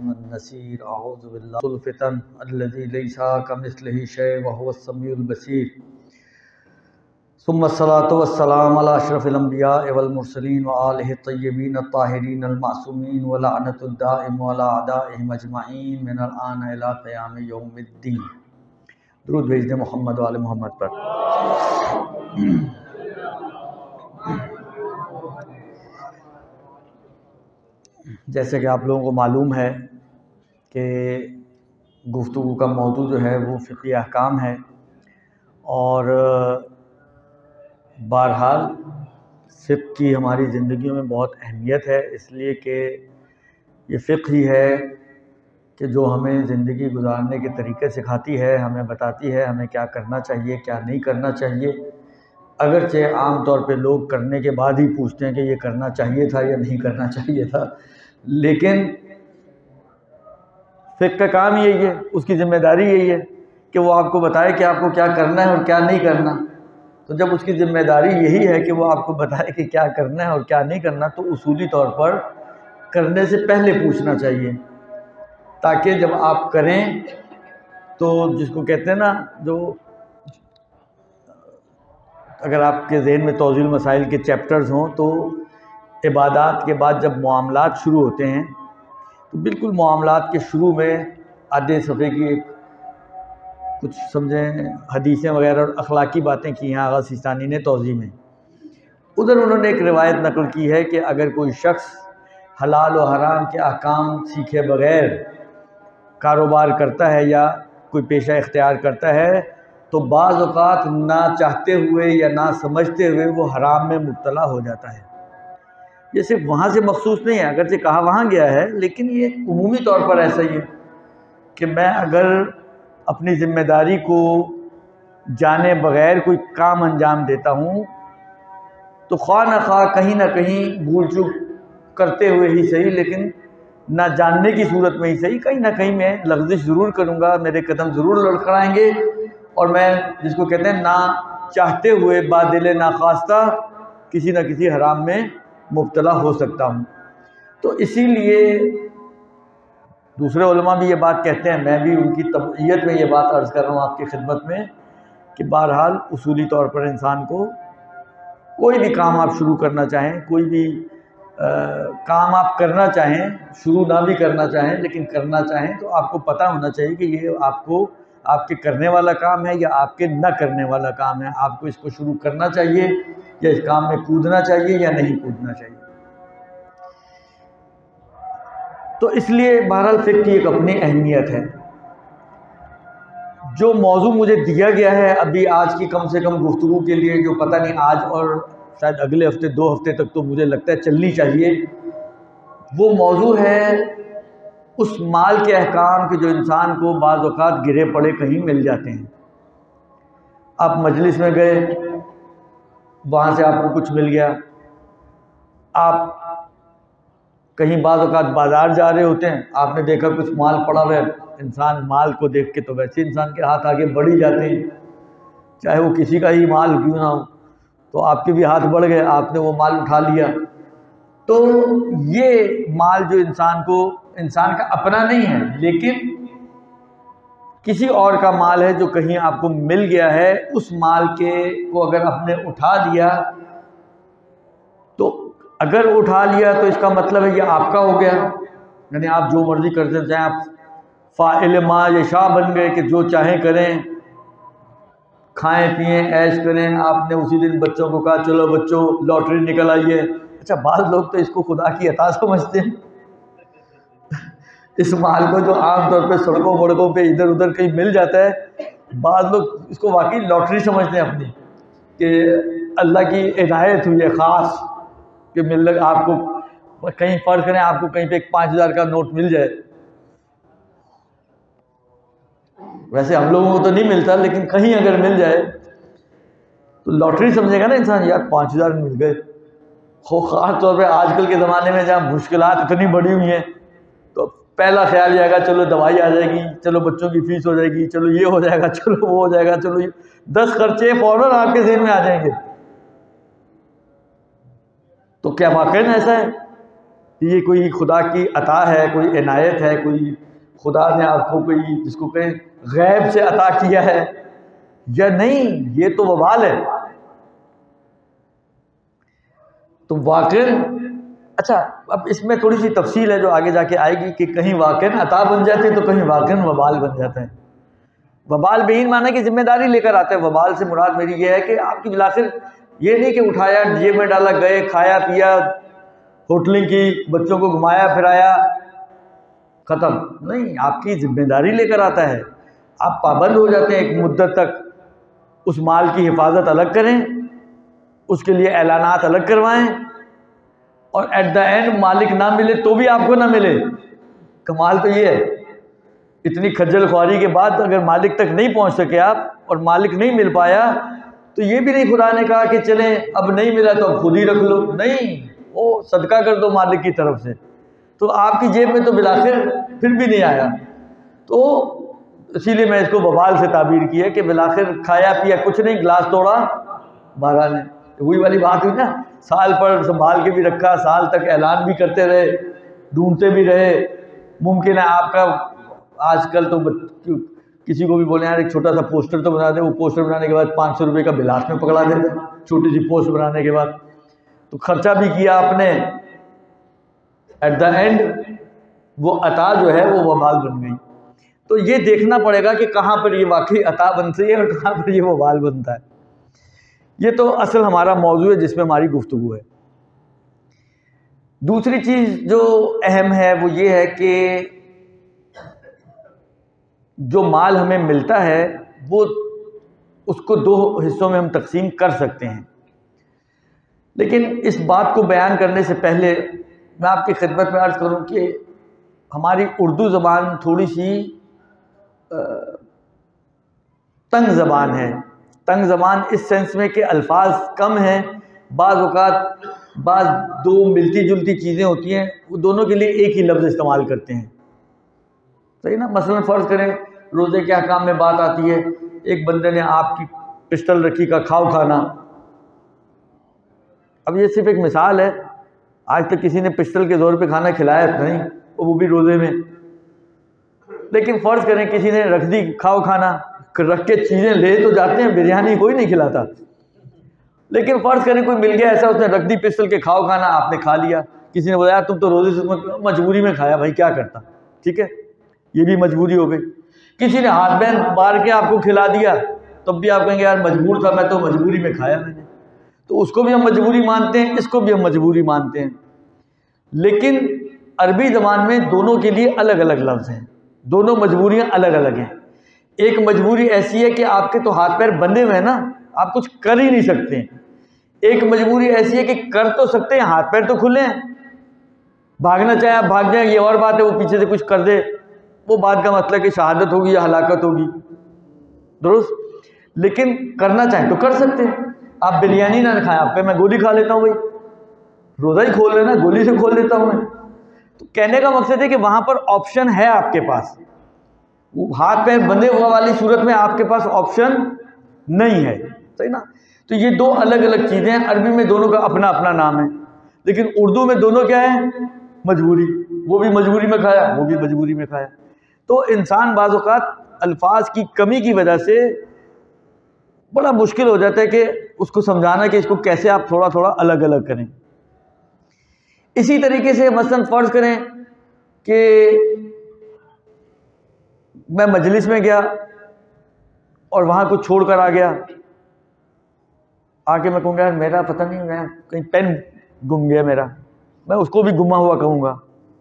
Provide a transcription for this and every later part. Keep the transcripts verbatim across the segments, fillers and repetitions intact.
नसीर अऊज़ु बिल्लाहिल फितन अल्लज़ी लैसा कमिस्लिही शै व हुवस समीउल बसीर। सुम्मस्सलातु वस्सलामु अला अशरफिल अंबिया वल मुरसलीन व आलिहि तय्यबीन अत्ताहिरीन अल मासूमीन व लअनतुद दाइम अला अदाइहिम अजमईन मिनल आन इला क़याम यौमिद्दीन। दुरूद भेज दे मोहम्मद व आले मोहम्मद पर। जैसे कि आप लोगों को मालूम है कि गुफ्तगू का मौजू जो है वो फ़िक़ही अहकाम है और बहरहाल फ़िक़्ह की हमारी ज़िंदगियों में बहुत अहमियत है, इसलिए कि ये फ़िक़्ह ही है कि जो हमें ज़िंदगी गुजारने के तरीक़े सिखाती है, हमें बताती है हमें क्या करना चाहिए क्या नहीं करना चाहिए। अगरचे आम तौर पे लोग करने के बाद ही पूछते हैं कि ये करना चाहिए था या नहीं करना चाहिए था, लेकिन फ़िक़्ह का काम यही है, उसकी ज़िम्मेदारी यही है कि वो आपको बताए कि आपको क्या करना है और क्या नहीं करना। तो जब उसकी ज़िम्मेदारी यही है कि वो आपको बताए कि क्या करना है और क्या नहीं करना, तो उसूली तौर पर करने से पहले पूछना चाहिए, ताकि जब आप करें तो जिसको कहते हैं ना, जो अगर आपके ज़हन में तौज़ील मसाइल के चैप्टर्स हों तो इबादात के बाद जब मुआमलात शुरू होते हैं तो बिल्कुल मुआमलात के शुरू में आधे सफ़े की एक कुछ समझें हदीसें वगैरह और अखलाकी बातें की हैं आगा सिस्तानी ने तौज़ी में। उधर उन्होंने एक रिवायत नकल की है कि अगर कोई शख्स हलाल और हराम के अहकाम सीखे बग़ैर कारोबार करता है या कोई पेशा इख्तियार करता है तो बाज़ औक़ात ना चाहते हुए या ना समझते हुए वो हराम में मुब्तला हो जाता है। ये सिर्फ वहाँ से मखसूस नहीं है, अगरचे कहा वहाँ गया है, लेकिन ये उमूमी तौर पर ऐसा ही है कि मैं अगर अपनी ज़िम्मेदारी को जाने बग़ैर कोई काम अंजाम देता हूँ तो ख्वाह न ख्वाह कहीं ना कहीं भूल चूक करते हुए ही सही, लेकिन ना जानने की सूरत में ही सही, कहीं ना कहीं मैं लग़ज़िश ज़रूर करूँगा, मेरे कदम ज़रूर लड़खड़ाएँगे और मैं जिसको कहते हैं ना चाहते हुए बादिल नाख्वास्ता किसी न किसी हराम में मुब्तला हो सकता हूँ। तो इसीलिए दूसरे उलमा भी ये बात कहते हैं, मैं भी उनकी तबईयत में ये बात अर्ज़ कर रहा हूँ आपकी खिदमत में कि बहरहाल उसूली तौर पर इंसान को कोई भी काम आप शुरू करना चाहें, कोई भी आ, काम आप करना चाहें, शुरू ना भी करना चाहें लेकिन करना चाहें, तो आपको पता होना चाहिए कि ये आपको आपके करने वाला काम है या आपके न करने वाला काम है। आपको इसको शुरू करना चाहिए या इस काम में कूदना चाहिए या नहीं कूदना चाहिए। तो इसलिए बहरहाल फ़िक़्ह की एक अपनी अहमियत है। जो मौजू मुझे दिया गया है अभी आज की कम से कम गुफ्तगू के लिए, जो पता नहीं आज और शायद अगले हफ्ते दो हफ्ते तक तो मुझे लगता है चलनी चाहिए, वो मौजू है उस माल के अहकाम के जो इंसान को बाज़ औक़ात गिरे पड़े कहीं मिल जाते हैं। आप मजलिस में गए, वहाँ से आपको कुछ मिल गया, आप कहीं बाज़ औक़ात बाज़ार जा रहे होते हैं, आपने देखा कुछ माल पड़ा हुआ है, इंसान माल को देख के तो वैसे इंसान के हाथ आगे बढ़ ही जाते हैं, चाहे वो किसी का ही माल क्यों ना हो, तो आपके भी हाथ बढ़ गए, आपने वो माल उठा लिया। तो ये माल जो इंसान को इंसान का अपना नहीं है लेकिन किसी और का माल है जो कहीं आपको मिल गया है, उस माल के को अगर आपने उठा लिया तो अगर उठा लिया तो इसका मतलब है ये आपका हो गया, यानी आप जो मर्ज़ी करते चाहें, आप फ़ाइल मा यशा बन गए कि जो चाहें करें, खाएं पिएं ऐश करें। आपने उसी दिन बच्चों को कहा चलो बच्चों लॉटरी निकल आई है। अच्छा, बाज़ लोग तो इसको खुदा की अता समझते हैं इस माल को जो आम तौर पे सड़कों वड़कों पे इधर उधर कहीं मिल जाता है, बाज़ लोग इसको वाकई लॉटरी समझते हैं अपनी, कि अल्लाह की इनायत हुई है ख़ास कि मिल लग आपको कहीं फ़र्ज़ करें आपको कहीं पे एक पाँच हज़ार का नोट मिल जाए। वैसे हम लोगों को तो नहीं मिलता, लेकिन कहीं अगर मिल जाए तो लॉटरी समझेगा ना इंसान, यार पाँच हज़ार मिल गए। खो ख़ास तौर पे आजकल के ज़माने में जहाँ मुश्किलात इतनी बड़ी हुई हैं तो पहला ख्याल ये आएगा चलो दवाई आ जाएगी, चलो बच्चों की फ़ीस हो जाएगी, चलो ये हो जाएगा, चलो वो हो जाएगा, चलो ये दस खर्चे फ़ौरन आपके ज़हन में आ जाएंगे। तो क्या वाकई ऐसा है? ये कोई खुदा की अता है, कोई इनायत है, कोई खुदा ने आपको कोई जिसको कहें गैब से अता किया है या नहीं, ये तो वबाल है। तो वाक़ई अच्छा, अब इसमें थोड़ी सी तफसील है जो आगे जाके आएगी कि कहीं वाक़ई अता बन जाते हैं तो कहीं वाक़ई वबाल बन जाता है। वबाल बेईन माना कि जिम्मेदारी लेकर आता है। वबाल से मुराद मेरी ये है कि आपकी बिलाखिर ये नहीं कि उठाया, जेब में डाला, गए, खाया पिया, होटलिंग की, बच्चों को घुमाया फिराया, ख़त्म नहीं, आपकी जिम्मेदारी लेकर आता है। आप पाबंद हो जाते हैं एक मुद्दत तक, उस माल की हिफाजत अलग करें, उसके लिए ऐलानात अलग करवाएं, और एट द एंड मालिक ना मिले तो भी आपको ना मिले। कमाल तो ये है, इतनी खज्जल ख्वारी के बाद अगर मालिक तक नहीं पहुंच सके आप और मालिक नहीं मिल पाया, तो ये भी नहीं खुदा ने कहा कि चलें अब नहीं मिला तो अब खुद ही रख लो, नहीं, वो सदका कर दो मालिक की तरफ से। तो आपकी जेब में तो बिलाखिर फिर भी नहीं आया। तो इसीलिए मैं इसको वबाल से ताबीर की है कि बिलाखिर खाया पिया कुछ नहीं, गिलास तोड़ा बारह ने, वही वाली बात हुई ना, साल पर संभाल के भी रखा, साल तक ऐलान भी करते रहे, ढूंढते भी रहे। मुमकिन है आपका आजकल तो किसी को भी बोले यार एक छोटा सा पोस्टर तो बना दे, वो पोस्टर बनाने के बाद पाँच सौ रुपये का बिलास में पकड़ा देते, छोटी सी पोस्ट बनाने के बाद। तो खर्चा भी किया आपने, एट द एंड वो अता जो है वो वबाल बन गई। तो ये देखना पड़ेगा कि कहाँ पर ये वाकई अता बनती है और कहाँ पर ये वबाल बनता है। ये तो असल हमारा मौजू है जिसमें हमारी गुफ्तगू है। दूसरी चीज़ जो अहम है वो ये है कि जो माल हमें मिलता है वो उसको दो हिस्सों में हम तकसीम कर सकते हैं। लेकिन इस बात को बयान करने से पहले मैं आपकी खिदमत में अर्ज़ करूं कि हमारी उर्दू ज़बान थोड़ी सी तंग ज़बान है। तंग ज़बान इस सेंस में कि अल्फाज कम हैं, बाज़ औक़ात बाज़ दो मिलती जुलती चीज़ें होती हैं, वो दोनों के लिए एक ही लफ्ज़ इस्तेमाल करते हैं, सही ना। मसलन फ़र्ज़ करें रोज़े के अहकाम में बात आती है, एक बंदे ने आपकी पिस्टल रखी का खाओ खाना। अब ये सिर्फ एक मिसाल है, आज तक किसी ने पिस्टल के ज़ोर पे खाना खिलाया तो नहीं, वो भी रोज़े में। लेकिन फ़र्ज़ करें किसी ने रख दी खाओ खाना, रख के चीज़ें ले तो जाते हैं, बिरयानी कोई नहीं खिलाता। लेकिन फ़र्ज़ करें कोई मिल गया ऐसा, उसने रख दी पिस्टल के खाओ खाना, आपने खा लिया। किसी ने बोला तुम तो रोज़े से मजबूरी में खाया, भाई क्या करता, ठीक है, ये भी मजबूरी हो गई। किसी ने हाथ बैन मार के आपको खिला दिया, तब भी आप कहेंगे यार मजबूर था मैं, तो मजबूरी में खाया मैंने। तो उसको भी हम मजबूरी मानते हैं, इसको भी हम मजबूरी मानते हैं। लेकिन अरबी ज़बान में दोनों के लिए अलग अलग लफ्ज़ हैं, दोनों मजबूरियाँ अलग अलग हैं। एक मजबूरी ऐसी है कि आपके तो हाथ पैर बंधे हुए हैं ना, आप कुछ कर ही नहीं सकते। एक मजबूरी ऐसी है कि कर तो सकते हैं, हाथ पैर तो खुले हैं, भागना चाहे आप भाग जाए, ये और बात है, वो पीछे से कुछ कर दे, वो बात का मतलब कि शहादत होगी या हलाकत होगी, दुरुस्त। लेकिन करना चाहें तो कर सकते हैं। आप बिरयानी ना खाएं, आप पे मैं गोली खा लेता हूँ, भाई रोज़ा ही खोल लेना, गोली से खोल लेता हूँ मैं। तो कहने का मकसद है कि वहाँ पर ऑप्शन है आपके पास, वो हाथ पैर बंधे हुआ वाली सूरत में आपके पास ऑप्शन नहीं है, सही ना। तो ये दो अलग अलग चीज़ें हैं। अरबी में दोनों का अपना अपना नाम है, लेकिन उर्दू में दोनों क्या है, मजबूरी। वो भी मजबूरी में खाया, वो भी मजबूरी में खाया। तो इंसान बाज़ औक़ात अल्फाज की कमी की वजह से बड़ा मुश्किल हो जाता है कि उसको समझाना कि इसको कैसे आप थोड़ा थोड़ा अलग अलग करें। इसी तरीके से मसलन फ़र्ज़ करें कि मैं मजलिस में गया और वहाँ कुछ छोड़ कर आ गया, आके मैं कहूँगा यार मेरा पता नहीं, मैं कहीं पेन गुम गया मेरा, मैं उसको भी गुमा हुआ कहूँगा।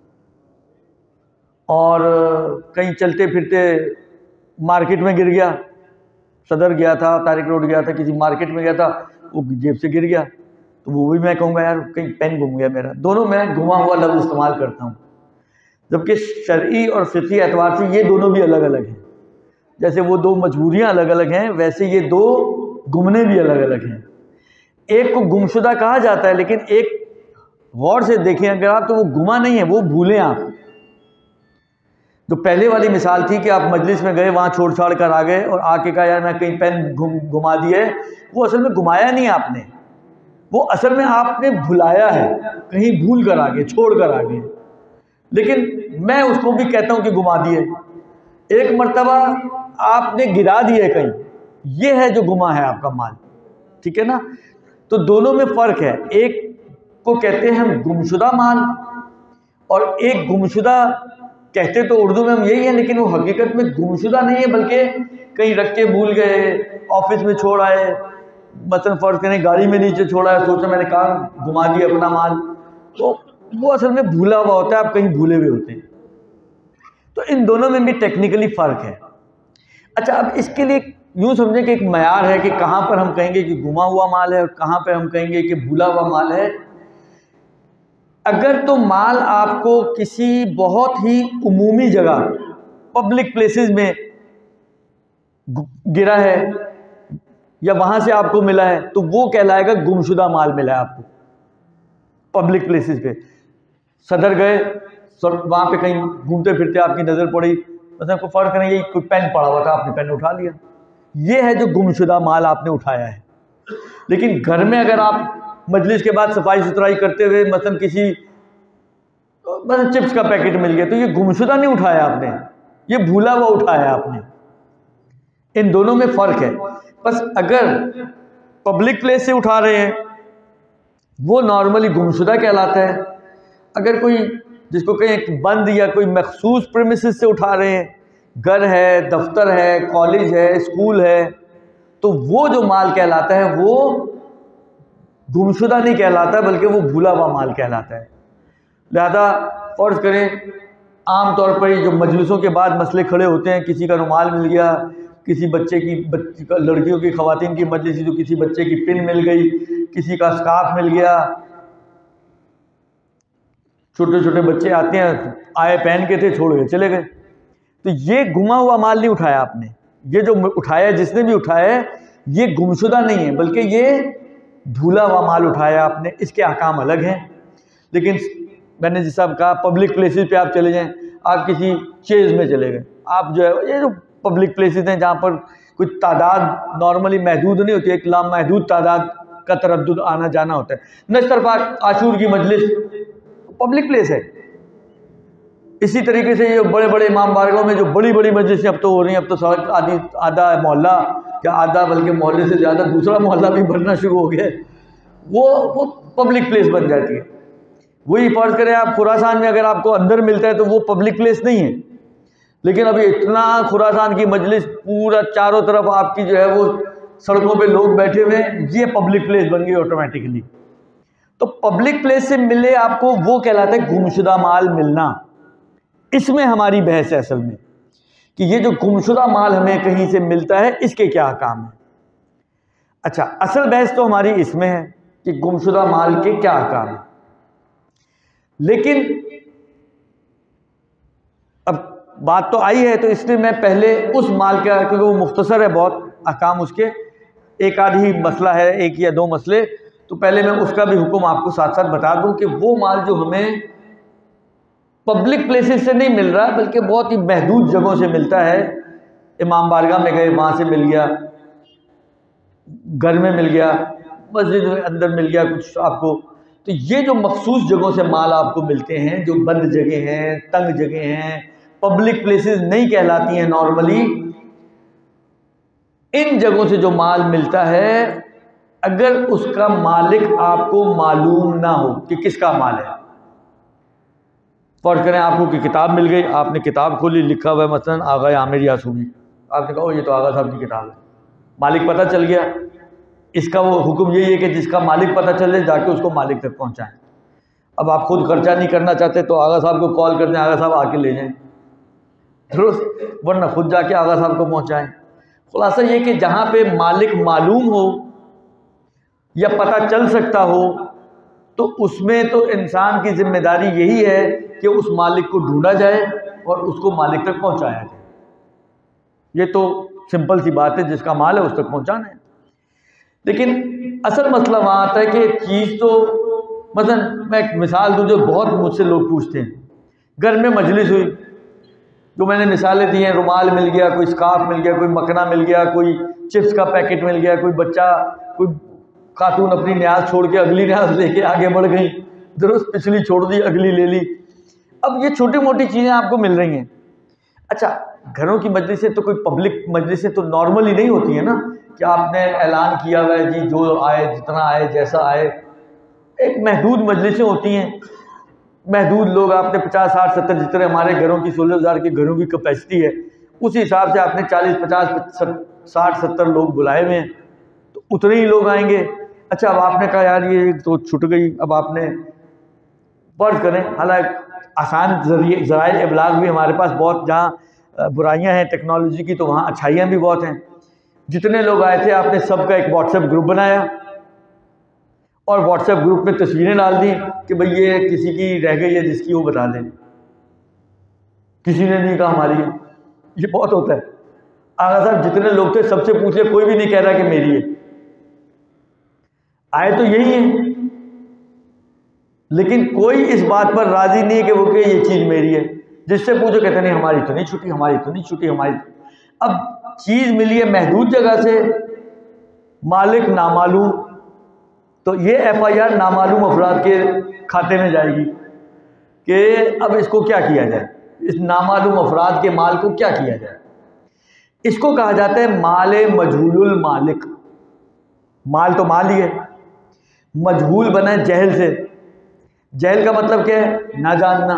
और कहीं चलते फिरते मार्केट में गिर गया, सदर गया था, तारिक रोड गया था, किसी मार्केट में गया था, वो जेब से गिर गया, तो वो भी मैं कहूँगा यार कहीं पेन गुम गया मेरा। दोनों मैं गुमा हुआ लफ्ज़ इस्तेमाल करता हूँ, जबकि शरई और फ़िक़ही एतबार से ये दोनों भी अलग अलग हैं। जैसे वो दो मजबूरियाँ अलग अलग हैं, वैसे ये दो गुमने भी अलग अलग हैं। एक को गुमशुदा कहा जाता है, लेकिन एक गौर से देखें अगर आप, तो वो गुमा नहीं है, वो भूलें आप। जो पहले वाली मिसाल थी कि आप मजलिस में गए, वहाँ छोड़ छाड़ कर आ गए और आके कहा यार मैं कहीं पेन घुम घुमा दिए, वो असल में घुमाया नहीं आपने, वो असल में आपने भुलाया है, कहीं भूल कर आ गए, छोड़ कर आ गए, लेकिन मैं उसको भी कहता हूं कि घुमा दिए। एक मर्तबा आपने गिरा दिए कहीं, ये है जो गुमा है आपका माल, ठीक है ना। तो दोनों में फ़र्क है, एक को कहते हैं हम गुमशुदा माल, और एक गुमशुदा कहते तो उर्दू में हम यही है, लेकिन वो हकीकत में गुमशुदा नहीं है, बल्कि कहीं रख के भूल गए, ऑफिस में छोड़ आए, मतलब फ़र्ज करें गाड़ी में नीचे छोड़ा है, सोचा मैंने कहा घुमा दिया अपना माल, तो वो असल में भूला हुआ होता है, आप कहीं भूले हुए होते हैं। तो इन दोनों में भी टेक्निकली फ़र्क है। अच्छा, अब इसके लिए यूँ समझें कि एक मयार है कि कहाँ पर हम कहेंगे कि गुमा हुआ माल है और कहाँ पर हम कहेंगे कि भूला हुआ माल है। अगर तो माल आपको किसी बहुत ही उमूमी जगह, पब्लिक प्लेसेस में गिरा है या वहाँ से आपको मिला है, तो वो कहलाएगा गुमशुदा माल मिला है आपको पब्लिक प्लेसेस पे। सदर गए, वहाँ पे कहीं घूमते फिरते आपकी नज़र पड़ी, मतलब आपको फ़र्क नहीं, ये कोई पेन पड़ा हुआ था, आपने पेन उठा लिया, ये है जो गुमशुदा माल आपने उठाया है। लेकिन घर में अगर आप मजलिस के बाद सफाई सुथराई करते हुए मतलब किसी मतलब चिप्स का पैकेट मिल गया, तो ये गुमशुदा नहीं उठाया आपने, ये भूला हुआ उठाया आपने। इन दोनों में फ़र्क है। बस अगर पब्लिक प्लेस से उठा रहे हैं वो नॉर्मली गुमशुदा कहलाता है। अगर कोई जिसको कहीं बंद या कोई मखसूस प्रेमिसेस से उठा रहे हैं, घर है, दफ्तर है, कॉलेज है, स्कूल है, तो वो जो माल कहलाता है वो गुमशुदा नहीं कहलाता, बल्कि वो भूला हुआ माल कहलाता है। लिहाजा फ़र्ज़ करें आम तौर पर जो मजलिसों के बाद मसले खड़े होते हैं, किसी का रुमाल मिल गया, किसी बच्चे की बच्ची का लड़कियों की ख़वातीन की मजलिस जो किसी बच्चे की पिन मिल गई, किसी का स्कार्फ मिल गया, छोटे छोटे बच्चे आते हैं, आए पहन के थे, छोड़ गए चले गए, तो ये गुमा हुआ माल नहीं उठाया आपने। ये जो उठाया, जिसने भी उठाया है, ये गुमशुदा नहीं है, बल्कि ये भूला हुआ माल उठाया आपने। इसके अहकाम अलग हैं। लेकिन मैंने जिस साहब कहा पब्लिक प्लेसेस पे आप चले जाएं, आप किसी चेज़ में चले गए, आप जो है ये जो पब्लिक प्लेसेस हैं जहाँ पर कोई तादाद नॉर्मली महदूद नहीं होती, एक लामहदूद तादाद का तरद्दुद आना जाना होता है। नश्तर पाक आशूर की मजलिस पब्लिक प्लेस है। इसी तरीके से ये बड़े बड़े इमाम बारगाहों में जो बड़ी बड़ी मजलिसें अब तो हो रही हैं, अब तो सड़क आदि आधा मोहल्ला या आधा बल्कि मोहल्ले से ज़्यादा दूसरा मोहल्ला भी बनना शुरू हो गया, वो वो पब्लिक प्लेस बन जाती है। वही फ़र्ज़ करें आप खुरासान में अगर आपको अंदर मिलता है तो वो पब्लिक प्लेस नहीं है, लेकिन अभी इतना खुरासान की मजलिस पूरा चारों तरफ आपकी जो है वो सड़कों पे लोग बैठे हुए हैं, ये पब्लिक प्लेस बन गई ऑटोमेटिकली। तो पब्लिक प्लेस से मिले आपको वो कहलाता है गुमशुदा माल मिलना। इसमें हमारी बहस है असल में कि ये जो गुमशुदा माल हमें कहीं से मिलता है इसके क्या काम है। अच्छा, असल बहस तो हमारी इसमें है कि गुमशुदा माल के क्या काम है। लेकिन अब बात तो आई है, तो इसलिए मैं पहले उस माल का, क्योंकि वो मुख्तसर है बहुत अहकाम उसके, एक आध ही मसला है, एक या दो मसले, तो पहले मैं उसका भी हुक्म आपको साथ साथ बता दूं कि वो माल जो हमें पब्लिक प्लेसेस से नहीं मिल रहा बल्कि बहुत ही महदूद जगहों से मिलता है, इमाम बारगाह में गए वहाँ से मिल गया, घर में मिल गया, मस्जिद में अंदर मिल गया कुछ आपको, तो ये जो मखसूस जगहों से माल आपको मिलते हैं, जो बंद जगह हैं, तंग जगह हैं, पब्लिक प्लेसेस नहीं कहलाती हैं नॉर्मली, इन जगहों से जो माल मिलता है, अगर उसका मालिक आपको मालूम ना हो कि किसका माल है, फर्ज करें आपको कि किताब मिल गई, आपने किताब खोली, लिखा हुआ है मसलन आगा आमिर यासूमी, आपने कहा ये तो आगा साहब की किताब है, मालिक पता चल गया। इसका वो हुक्म यही है कि जिसका मालिक पता चल जाए जाके उसको मालिक तक पहुंचाएं। अब आप खुद खर्चा नहीं करना चाहते तो आगा साहब को कॉल कर दें, आगा साहब आके ले जाएं, दुरुस्त, वरना खुद जाके आगा साहब को पहुंचाएं। खुलासा ये कि जहाँ पे मालिक मालूम हो या पता चल सकता हो, तो उसमें तो इंसान की जिम्मेदारी यही है कि उस मालिक को ढूंढा जाए और उसको मालिक तक पहुंचाया जाए। ये तो सिंपल सी बात है, जिसका माल है उस तक पहुंचाना है। लेकिन असल मसला वहाँ आता है कि चीज़ तो, मसलन मैं एक मिसाल दूँ जो बहुत मुझसे लोग पूछते हैं, घर में मजलिस हुई, जो मैंने मिसालें दी हैं, रुमाल मिल गया, कोई स्कार्फ मिल गया, कोई मकना मिल गया, कोई चिप्स का पैकेट मिल गया, कोई बच्चा कोई खातून अपनी न्याज छोड़ के अगली न्याज लेके आगे बढ़ गई, दुरुस्त पिछली छोड़ दी, अगली ले ली। अब ये छोटी मोटी चीज़ें आपको मिल रही हैं। अच्छा, घरों की मजलिसें तो कोई पब्लिक मजलिसें तो नॉर्मली नहीं होती है ना कि आपने ऐलान किया हुआ है जी जो आए जितना आए जैसा आए। एक महदूद मजलिसें होती हैं, महदूद लोग, आपने पचास साठ सत्तर जितने हमारे घरों की सोलह हज़ार के घरों की कैपेसिटी है उस हिसाब से आपने चालीस पचास साठ सत्तर लोग बुलाए हुए हैं, तो उतने ही लोग आएंगे। अच्छा, अब आपने कहा यार ये तो छूट गई, अब आपने फर्ज करें, हालांकि आसान जरिए ज़राए इबलाग भी हमारे पास बहुत, जहाँ बुराइयां हैं टेक्नोलॉजी की तो वहाँ अच्छाइयाँ भी बहुत हैं। जितने लोग आए थे आपने सबका एक व्हाट्सएप ग्रुप बनाया और व्हाट्सएप ग्रुप में तस्वीरें डाल दी कि भाई ये किसी की रह गई है जिसकी वो बता दें। किसी ने नहीं कहा हमारी है, ये बहुत होता है। आगा साहब जितने लोग थे सबसे पूछे, कोई भी नहीं कह रहा कि मेरी है। आए तो यही है, लेकिन कोई इस बात पर राजी नहीं है कि वो कि ये चीज़ मेरी है। जिससे पूछो कहते नहीं हमारी तो नहीं छुट्टी, हमारी तो नहीं छुट्टी, हमारी तो। अब चीज़ मिली है महदूद जगह से, मालिक नामालूम, तो ये एफ आई आर नामालूम अफराद के खाते में जाएगी कि अब इसको क्या किया जाए, इस नामालूम अफराद के माल को क्या किया जाए। इसको कहा जाता है माले मजहूलुल मालिक। माल तो माल ही है, मजहूल बना है जहल से। जहल का मतलब क्या है? ना जानना।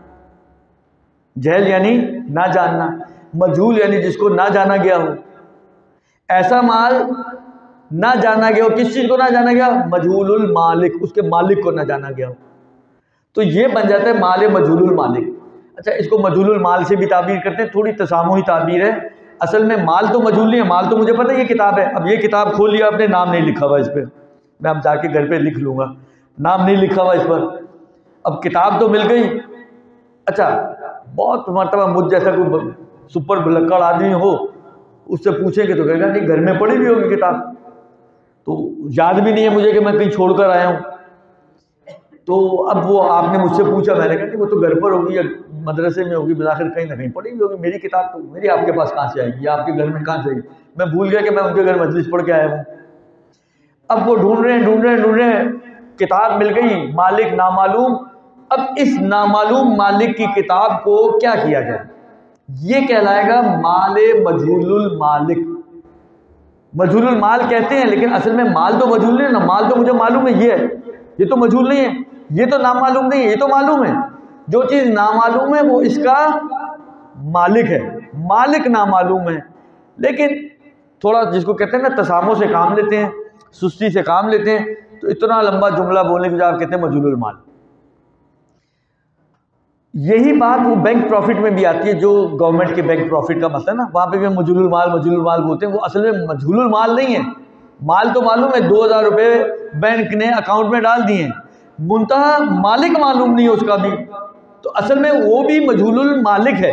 जहल यानी ना जानना, मजहूल यानी जिसको ना जाना गया हो। ऐसा माल ना जाना गया हो, किस चीज़ को ना जाना गया? मजहूलुल मालिक, उसके मालिक को ना जाना गया हो, तो ये बन जाता है माले मजहूलुल मालिक। अच्छा, इसको मजहूलुल माल से भी ताबीर करते हैं, थोड़ी तसामुही ताबीर है। असल में माल तो मजहूल नहीं है, माल तो मुझे पता है ये किताब है। अब ये किताब खोल लिया आपने, नाम नहीं लिखा हुआ इस पर, मैं अब जाके घर पे लिख लूँगा, नाम नहीं लिखा हुआ इस पर। अब किताब तो मिल गई। अच्छा, बहुत मरतबा मुझ जैसा कोई सुपर भुलक्कड़ आदमी हो उससे पूछेंगे तो कहेगा नहीं घर में पढ़ी भी होगी किताब, तो याद भी नहीं है मुझे कि मैं कहीं छोड़कर आया हूँ। तो अब वो आपने मुझसे पूछा, मैंने कहा कि वो तो घर पर होगी या मदरसे में होगी, बिलाखिर कहीं ना कहीं पढ़ी भी होगी। मेरी किताब तो मेरी आपके पास कहाँ से आएगी या आपके घर में कहाँ से आएगी? मैं भूल गया कि मैं उनके घर मजलिस पढ़ के आया हूँ। अब वो ढूंढ रहे हैं ढूंढ रहे हैं ढूंढ रहे हैं, किताब मिल गई, मालिक नामालूम। अब इस नामालूम मालिक की किताब को क्या किया जाए? ये कहलाएगा माले मजहूलुल मालिक। मजहूलुल माल कहते हैं, लेकिन असल में माल तो मजहूल नहीं है ना। माल तो मुझे मालूम है ये है, ये तो मजहूल नहीं है, ये तो नामालूम नहीं है, ये तो मालूम है। जो चीज़ नामालूम है वो इसका मालिक है, मालिक नामालूम है। लेकिन थोड़ा जिसको कहते हैं ना तसामो से काम लेते हैं, सुस्ती से काम लेते हैं, तो इतना लंबा जुमला बोलने के बाद कहते हैं मजहूलुल माल। यही बात वो बैंक प्रॉफिट में भी आती है, जो गवर्नमेंट के बैंक प्रॉफिट का मतलब ना, वहाँ पे भी मजहूलुल माल मजहूलुल माल बोलते हैं। वो असल में मजहूलुल माल नहीं है, माल तो मालूम है, दो हज़ार रुपये बैंक ने अकाउंट में डाल दिए, मुंतहा मालिक मालूम नहीं है उसका भी, तो असल में वो भी मजहूलुल मालिक है।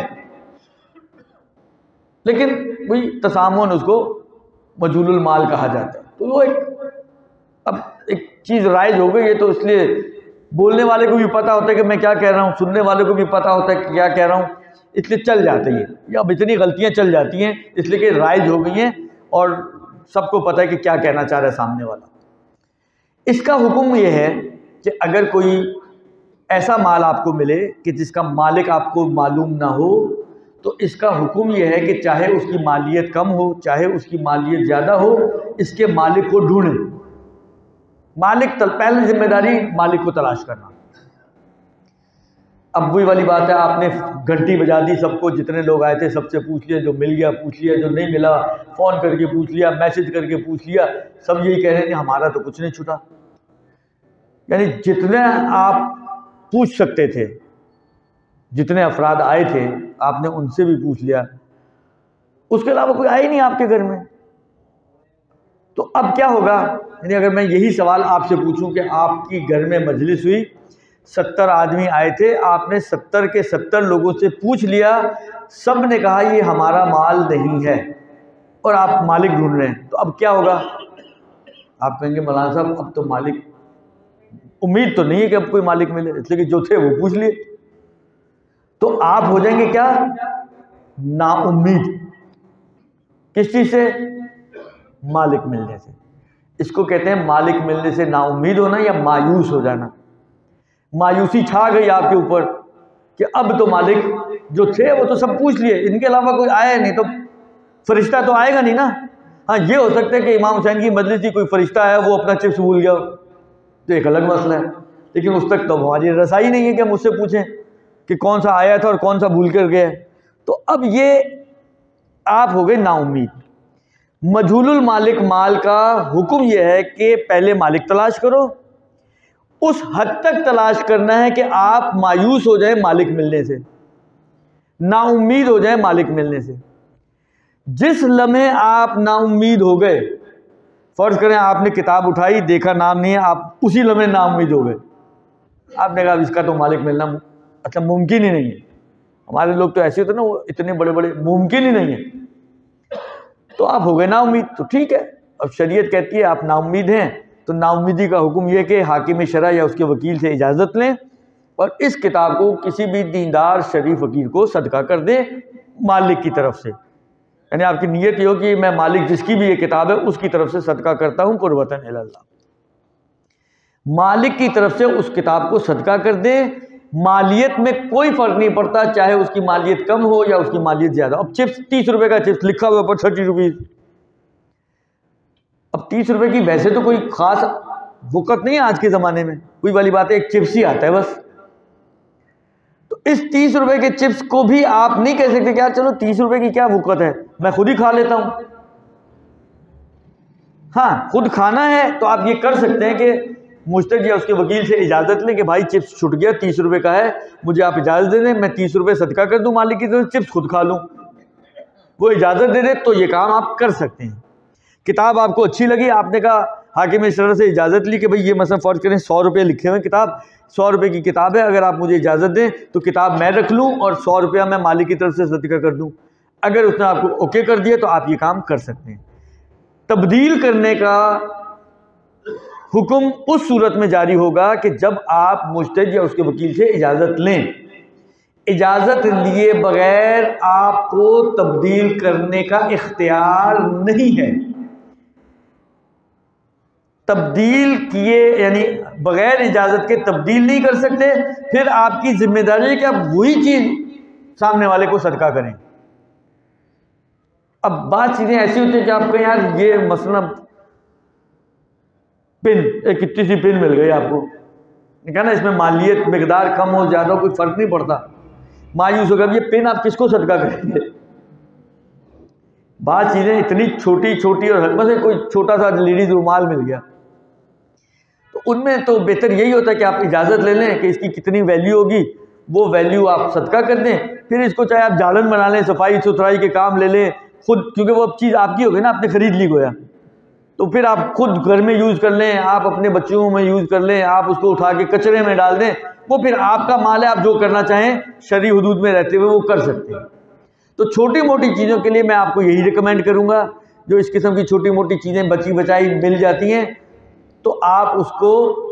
लेकिन वही तसामुन उसको मजहूलुल माल कहा जाता है। तो वो एक अब एक चीज़ राइज हो गई है, तो इसलिए बोलने वाले को भी पता होता है कि मैं क्या कह रहा हूँ, सुनने वाले को भी पता होता है कि क्या कह रहा हूँ, इसलिए चल जाती है। या अब इतनी गलतियाँ चल जाती हैं इसलिए कि राइज हो गई हैं और सबको पता है कि क्या कहना चाह रहा है सामने वाला। इसका हुक्म यह है कि अगर कोई ऐसा माल आपको मिले कि जिसका मालिक आपको मालूम ना हो, तो इसका हुक्म यह है कि चाहे उसकी मालियत कम हो चाहे उसकी मालियत ज़्यादा हो, इसके मालिक को ढूंढें। मालिक तल पहली जिम्मेदारी मालिक को तलाश करना। अब वही वाली बात है, आपने घंटी बजा दी, सबको जितने लोग आए थे सबसे पूछ लिया, जो मिल गया पूछ लिया, जो नहीं मिला फ़ोन करके पूछ लिया, मैसेज करके पूछ लिया, सब यही कह रहे हैं हमारा तो कुछ नहीं छूटा। यानी जितने आप पूछ सकते थे, जितने अफराद आए थे आपने उनसे भी पूछ लिया, उसके अलावा कोई आए नहीं आपके घर में। तो अब क्या होगा? यानी अगर मैं यही सवाल आपसे पूछूं कि आपकी घर में मजलिस हुई, सत्तर आदमी आए थे, आपने सत्तर के सत्तर लोगों से पूछ लिया, सब ने कहा ये हमारा माल नहीं है और आप मालिक ढूंढ रहे हैं, तो अब क्या होगा? आप कहेंगे मौलाना साहब अब तो मालिक, उम्मीद तो नहीं है कि अब कोई मालिक मिले, इसलिए कि जो थे वो पूछ लिए। तो आप हो जाएंगे क्या? नाउम्मीद। किस चीज़ से? मालिक मिलने से। इसको कहते हैं मालिक मिलने से नाउम्मीद होना या मायूस हो जाना। मायूसी छा गई आपके ऊपर कि अब तो मालिक जो थे वो तो सब पूछ लिए, इनके अलावा कोई आया नहीं, तो फरिश्ता तो आएगा नहीं ना। हाँ, ये हो सकता है कि इमाम हुसैन की मजलिस की कोई फरिश्ता है, वो अपना चिप्स भूल गया, तो एक अलग मसला है, लेकिन उस तक तो हमारी रसाई नहीं है कि हम उससे पूछें कि कौन सा आया था और कौन सा भूल कर गया। तो अब ये आप हो गए नाउम्मीद। मजहूलुल मालिक माल का हुक्म यह है कि पहले मालिक तलाश करो, उस हद तक तलाश करना है कि आप मायूस हो जाए मालिक मिलने से, नाउम्मीद हो जाए मालिक मिलने से। जिस लम्हे आप नाउम्मीद हो गए, फर्ज करें आपने किताब उठाई, देखा नाम नहीं है, आप उसी लम्हे नाउम्मीद हो गए, आपने कहा इसका तो मालिक मिलना अच्छा मुमकिन ही नहीं है। हमारे लोग तो ऐसे होते ना, वो इतने बड़े बड़े, मुमकिन ही नहीं है, तो आप हो गए नाउम्मीद। तो ठीक है, अब शरीयत कहती है आप नाउम्मीद हैं, तो नाउम्मीदी का हुक्म यह कि हाकिम शरा या उसके वकील से इजाज़त लें और इस किताब को किसी भी दीनदार शरीफ वकील को सदका कर दें मालिक की तरफ से। यानी आपकी नीयत ये हो कि मैं मालिक जिसकी भी ये किताब है उसकी तरफ से सदका करता हूँ कुर्बतन इल्लाह। मालिक की तरफ से उस किताब को सदका कर दें। मालियत में कोई फ़र्क नहीं पड़ता, चाहे उसकी मालियत कम हो या उसकी मालियत ज़्यादा। अब चिप्स तीस रुपए का चिप्स लिखा हुआ पर थर्टी रुपीज़, अब तीस रुपए की वैसे तो कोई ख़ास वक़्त नहीं है आज के ज़माने में, कोई वाली बात है, एक चिप्स ही आता है बस। तो इस तीस रुपए के चिप्स को भी आप नहीं कह सकते क्या चलो तीस रुपए की क्या वक़्त है, मैं खुद ही खा लेता हूँ। हाँ, खुद खाना है तो आप ये कर सकते हैं कि मुश्तक या उसके वकील से इजाज़त लें कि भाई चिप्स छूट गया, तीस रुपए का है, मुझे आप इजाज़त दे दें, मैं तीस रुपए सदका कर दूं मालिक की तरफ, चिप्स खुद खा लूं। वो इजाज़त दे दे तो ये काम आप कर सकते हैं। किताब आपको अच्छी लगी, आपने कहा हाकिम शरा से इजाज़त ली कि भाई ये मसलन फ़र्ज़ करें सौ रुपये लिखे हुए किताब, सौ रुपये की किताब है, अगर आप मुझे इजाज़त दें तो किताब मैं रख लूँ और सौ रुपया मैं मालिक की तरफ से सदका कर दूँ। अगर उसने आपको ओके कर दिया तो आप ये काम कर सकते हैं। तब्दील करने का हुक्म उस सूरत में जारी होगा कि जब आप मुज्तहिद या उसके वकील से इजाज़त लें। इजाज़त लिए बगैर आपको तब्दील करने का इख्तियार नहीं है। तब्दील किए यानी बगैर इजाज़त के तब्दील नहीं कर सकते, फिर आपकी जिम्मेदारी है कि आप वही चीज़ सामने वाले को सदका करें। अब बात चीज़ें ऐसी होती है कि आप कहें यार ये मसला पिन, एक कितनी सी पिन मिल गई आपको, कहा ना इसमें मालियत मिकदार कम हो ज़्यादा कोई फ़र्क नहीं पड़ता, मायूस होगा ये पिन आप किसको सदका करेंगे। बात चीज़ें इतनी छोटी छोटी और हल्का से कोई छोटा सा लेडीज रुमाल मिल गया, तो उनमें तो बेहतर यही होता है कि आप इजाज़त ले लें कि इसकी कितनी वैल्यू होगी, वो वैल्यू आप सदका कर दें। फिर इसको चाहे आप जालन बना लें, सफाई सुथराई के काम ले लें खुद, क्योंकि वो अब चीज़ आपकी हो गई ना, आपने खरीद ली गोया, तो फिर आप खुद घर में यूज़ कर लें, आप अपने बच्चों में यूज़ कर लें, आप उसको उठा के कचरे में डाल दें, वो फिर आपका माल है, आप जो करना चाहें शरई हुदूद में रहते हुए वो कर सकते हैं। तो छोटी मोटी चीज़ों के लिए मैं आपको यही रिकमेंड करूँगा, जो इस किस्म की छोटी मोटी चीज़ें बची बचाई मिल जाती हैं तो आप उसको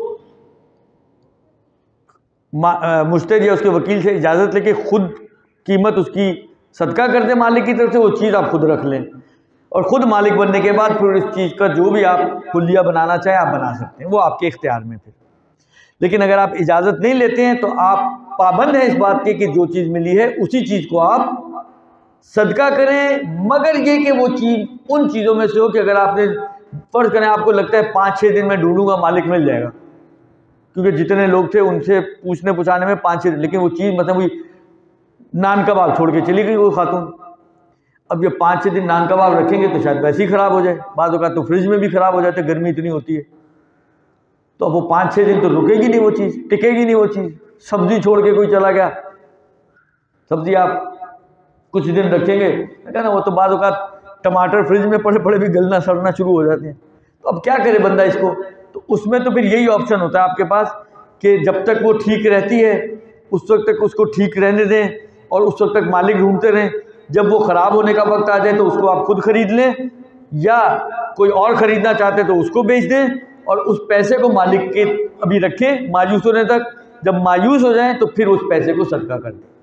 मुश्तरी या उसके वकील से इजाज़त लेके खुद कीमत उसकी सदका कर दें मालिक की तरफ से, वो चीज़ आप खुद रख लें और ख़ुद मालिक बनने के बाद फिर इस चीज़ का जो भी आप हुलिया बनाना चाहें आप बना सकते हैं, वो आपके इख्तियार में फिर। लेकिन अगर आप इजाज़त नहीं लेते हैं तो आप पाबंद हैं इस बात के कि जो चीज़ मिली है उसी चीज़ को आप सदका करें, मगर ये कि वो चीज़ उन चीज़ों में से हो कि अगर आपने फ़र्ज़ करें आपको लगता है पाँच छः दिन में ढूंढूंगा मालिक मिल जाएगा, क्योंकि जितने लोग थे उनसे पूछने पुछाने में पाँच छः दिन, लेकिन वो चीज़ मतलब वही नान कबाब छोड़ के चली गई वो खातून। अब ये पाँच छः दिन नान कबाब रखेंगे तो शायद वैसे ही ख़राब हो जाए, बाद का तो फ्रिज में भी ख़राब हो जाते, गर्मी इतनी होती है, तो अब वो पाँच छः दिन तो रुकेगी नहीं वो चीज़, टिकेगी नहीं वो चीज़। सब्ज़ी छोड़ के कोई चला गया, सब्ज़ी आप कुछ दिन रखेंगे क्या ना, वो तो बाद का टमाटर फ्रिज में पड़े पड़े भी गलना सड़ना शुरू हो जाते हैं, तो अब क्या करे बंदा इसको। तो उसमें तो फिर यही ऑप्शन होता है आपके पास कि जब तक वो ठीक रहती है उस वक्त तक उसको ठीक रहने दें और उस वक्त तक मालिक ढूंढते रहें। जब वो ख़राब होने का वक्त आ जाए तो उसको आप खुद ख़रीद लें, या कोई और ख़रीदना चाहते तो उसको बेच दें और उस पैसे को मालिक के अभी रखें मायूस होने तक। जब मायूस हो जाएं तो फिर उस पैसे को सदका कर दें।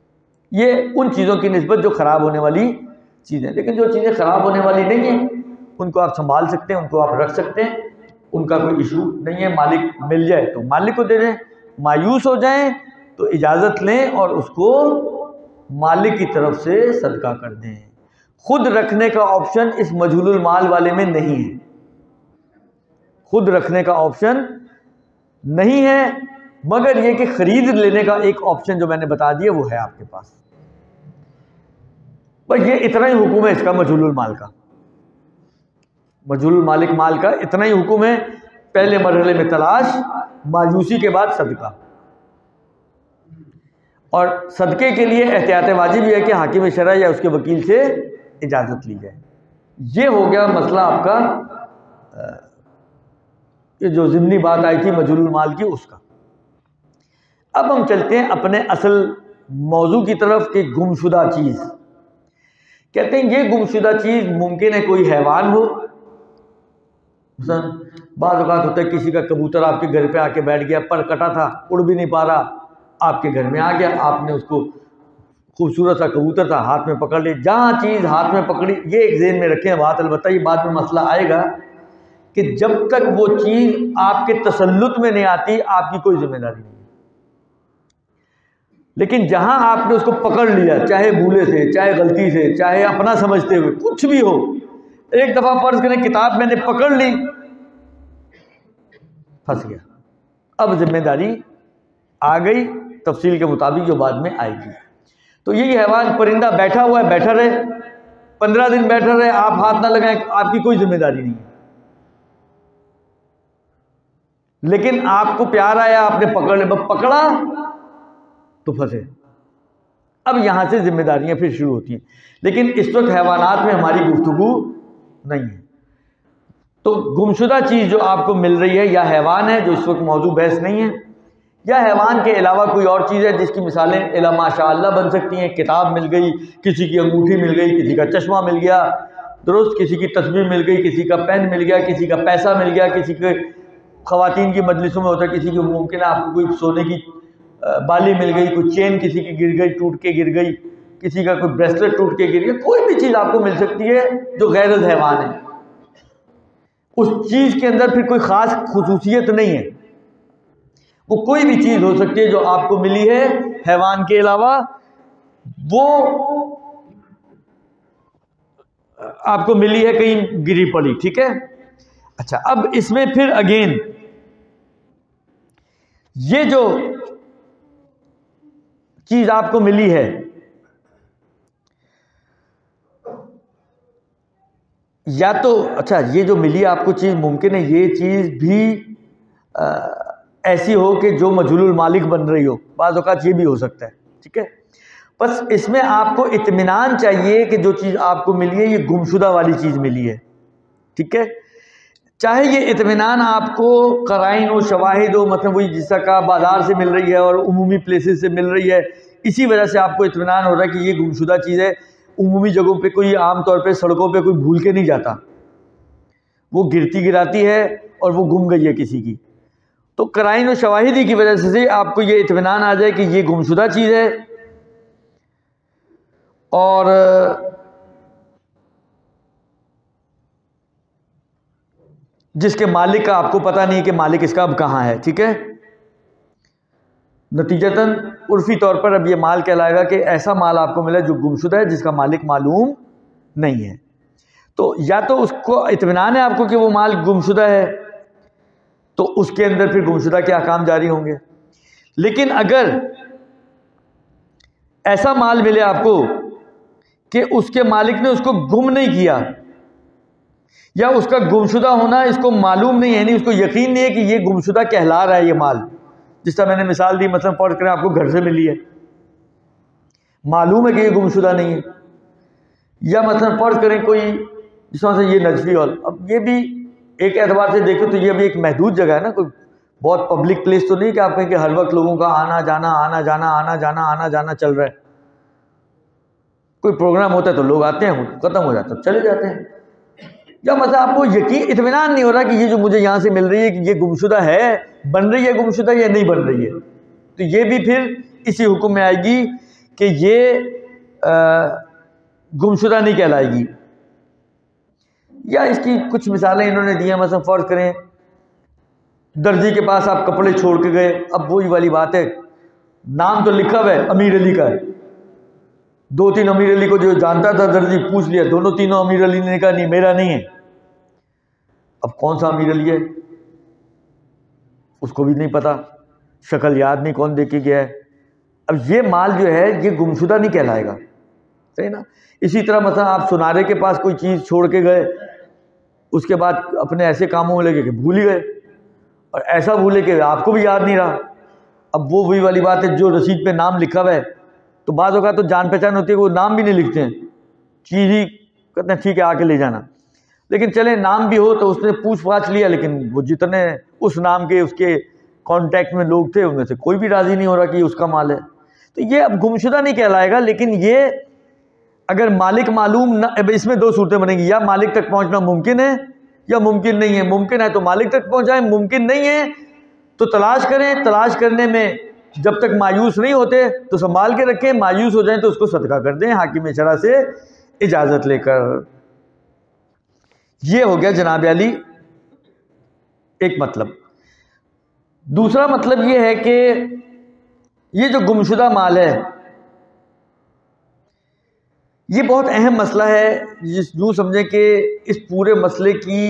ये उन चीज़ों की निस्बत जो ख़राब होने वाली चीज़ें, लेकिन जो चीज़ें ख़राब होने वाली नहीं हैं उनको आप संभाल सकते हैं, उनको आप रख सकते हैं, उनका कोई इशू नहीं है। मालिक मिल जाए तो मालिक को दे दें, मायूस हो जाएं तो इजाज़त लें और उसको मालिक की तरफ से सदका कर दें। खुद रखने का ऑप्शन इस मजहूलुल माल वाले में नहीं है, खुद रखने का ऑप्शन नहीं है, मगर ये कि खरीद लेने का एक ऑप्शन जो मैंने बता दिया वो है आपके पास। बस ये इतना ही हुक्म है इसका, मजहूलुल माल का, मजहूलुल मालिक माल का इतना ही हुक्म है। पहले मरहले में तलाश, मायूसी के बाद सदका, और सदके के लिए एहतियात वाजिब है कि हाकिम शरअ या उसके वकील से इजाज़त ली जाए। ये हो गया मसला आपका, ये जो ज़िमनी बात आई थी मजहूलुल माल की उसका। अब हम चलते हैं अपने असल मौजू की तरफ कि गुमशुदा चीज़। कहते हैं ये गुमशुदा चीज़ मुमकिन है कोई हैवान हो, बाज़ औक़ात होता है किसी का कबूतर आपके घर पे आके बैठ गया, पर कटा था, उड़ भी नहीं पा रहा, आपके घर में आ गया, आपने उसको, खूबसूरत सा कबूतर था, हाथ में पकड़ ली। जहाँ चीज़ हाथ में पकड़ी, ये एक ज़हन में रखें बात, अलबत्ता ये बाद में मसला आएगा कि जब तक वो चीज़ आपके तसल्लुत में नहीं आती आपकी कोई जिम्मेदारी नहीं है। लेकिन जहाँ आपने उसको पकड़ लिया, चाहे भूले से, चाहे गलती से, चाहे अपना समझते हुए, कुछ भी हो, एक दफ़ा फर्ज करें किताब मैंने पकड़ ली, फंस गया, अब जिम्मेदारी आ गई, तफसील के मुताबिक जो बाद में आएगी। तो यही हैवान परिंदा बैठा हुआ है, बैठा रहे, पंद्रह दिन बैठा रहे, आप हाथ ना लगाएं, आपकी कोई जिम्मेदारी नहीं है। लेकिन आपको प्यार आया, आपने पकड़ लिया, पकड़ा तो फंसे। अब यहां से जिम्मेदारियां फिर शुरू होती हैं। लेकिन इस वक्त हैवानात में हमारी गुफ्तगू नहीं है। तो गुमशुदा चीज़ जो आपको मिल रही है या हैवान है, जो इस वक्त मौजू बहस नहीं है, या हैवान के अलावा कोई और चीज़ है जिसकी मिसालें इला माशाअल्लाह बन सकती हैं। किताब मिल गई, किसी की अंगूठी मिल गई, किसी का चश्मा मिल गया, दुरुस्त, किसी की तस्वीर मिल गई, किसी का पेन मिल गया, किसी का पैसा मिल गया, किसी के ख़वातीन की मजलिसों में होता है, किसी की मुमकिन है आपको कोई सोने की बाली मिल गई, कोई चेन किसी की गिर गई, टूट के गिर गई, किसी का कोई ब्रेसलेट टूट के गिर गया, कोई भी चीज़ आपको मिल सकती है जो गैर हैवान है। उस चीज़ के अंदर फिर कोई ख़ास खुसूसियत नहीं है, वो कोई भी चीज़ हो सकती है जो आपको मिली है हैवान के अलावा, वो आपको मिली है कहीं गिरी पड़ी, ठीक है। अच्छा, अब इसमें फिर अगेन ये जो चीज आपको मिली है, या तो अच्छा ये जो मिली आपको चीज, मुमकिन है ये चीज भी आ, ऐसी हो कि जो मजहूलुल मालिक बन रही हो, बाज़ औक़ात ये भी हो सकता है, ठीक है। बस इसमें आपको इत्मीनान चाहिए कि जो चीज़ आपको मिली है ये गुमशुदा वाली चीज़ मिली है, ठीक है। चाहे ये इत्मीनान आपको कराइन हो, शवाहिद हो, मतलब वही जिसका का बाज़ार से मिल रही है और उमूमी प्लेसेस से मिल रही है, इसी वजह से आपको इत्मीनान हो रहा है कि ये गुमशुदा चीज़ है। उमूमी जगहों पे कोई आम तौर पे सड़कों पे कोई भूल के नहीं जाता, वो गिरती गिराती है और वो गुम गई है किसी की। तो कराइन और शवाहिदी की वजह से आपको ये इत्मीनान आ जाए कि ये गुमशुदा चीज़ है, और जिसके मालिक का आपको पता नहीं कि मालिक इसका अब कहाँ है, ठीक है। नतीजतन उर्फी तौर पर अब ये माल कहलाएगा कि ऐसा माल आपको मिला जो गुमशुदा है, जिसका मालिक मालूम नहीं है। तो या तो उसको इत्मीनान है आपको कि वो माल गुमशुदा है, तो उसके अंदर फिर गुमशुदा के अहकाम जारी होंगे। लेकिन अगर ऐसा माल मिले आपको कि उसके मालिक ने उसको गुम नहीं किया, या उसका गुमशुदा होना इसको मालूम नहीं है, नहीं उसको यकीन नहीं है कि ये गुमशुदा कहला रहा है ये माल, जिस तरह मैंने मिसाल दी, मतलब फर्ज करें आपको घर से मिली है, मालूम है कि ये गुमशुदा नहीं है, या मतलब फर्ज करें कोई जिस तरह से ये नजफी हॉल, अब ये भी एक एतबार से देखो तो ये भी एक महदूद जगह है ना, कोई बहुत पब्लिक प्लेस तो नहीं कि आप कहें कि हर वक्त लोगों का आना जाना आना जाना आना जाना आना जाना चल रहा है। कोई प्रोग्राम होता है तो लोग आते हैं, खत्म हो जाता है, चले जाते हैं। या मतलब आपको यकीन इत्मीनान नहीं हो रहा कि ये जो मुझे यहाँ से मिल रही है कि ये गुमशुदा है, बन रही है गुमशुदा या नहीं बन रही है, तो ये भी फिर इसी हुक्म में आएगी कि ये गुमशुदा नहीं कहलाएगी। या इसकी कुछ मिसालें इन्होंने दी हैं। मतलब फर्ज करें दर्जी के पास आप कपड़े छोड़ के गए, अब वही वाली बात है, नाम तो लिखा हुआ है अमीर अली का है, दो तीन अमीर अली को जो जानता था दर्जी पूछ लिया, दोनों तीनों अमीर अली ने कहा नहीं मेरा नहीं है। अब कौन सा अमीर अली है उसको भी नहीं पता, शक्ल याद नहीं कौन दे के गया है। अब ये माल जो है ये गुमशुदा नहीं कहलाएगा, सही ना। इसी तरह मतलब आप सुनारे के पास कोई चीज़ छोड़ के गए, उसके बाद अपने ऐसे कामों में लगे कि भूल ही गए, और ऐसा भूले कि आपको भी याद नहीं रहा। अब वो वही वाली बात है, जो रसीद पे नाम लिखा हुआ है तो बाद होगा तो जान पहचान होती है, वो नाम भी नहीं लिखते हैं, चीज़ ही कहते हैं ठीक है आके ले जाना। लेकिन चले नाम भी हो तो उसने पूछ पाछ लिया, लेकिन वो जितने उस नाम के उसके कांटेक्ट में लोग थे उनमें से कोई भी राज़ी नहीं हो रहा कि ये उसका माल है। तो ये अब गुमशुदा नहीं कहलाएगा। लेकिन ये अगर मालिक मालूम न, इसमें दो सूरतें बनेंगी, या मालिक तक पहुंचना मुमकिन है या मुमकिन नहीं है। मुमकिन है तो मालिक तक पहुंचाएं, मुमकिन नहीं है तो तलाश करें। तलाश करने में जब तक मायूस नहीं होते तो संभाल के रखें, मायूस हो जाएं तो उसको सदका कर दें हाकिम शरा से इजाज़त लेकर। ये हो गया जनाब अली एक मतलब। दूसरा मतलब ये है कि ये जो गुमशुदा माल है ये बहुत अहम मसला है, जिस यूँ समझें कि इस पूरे मसले की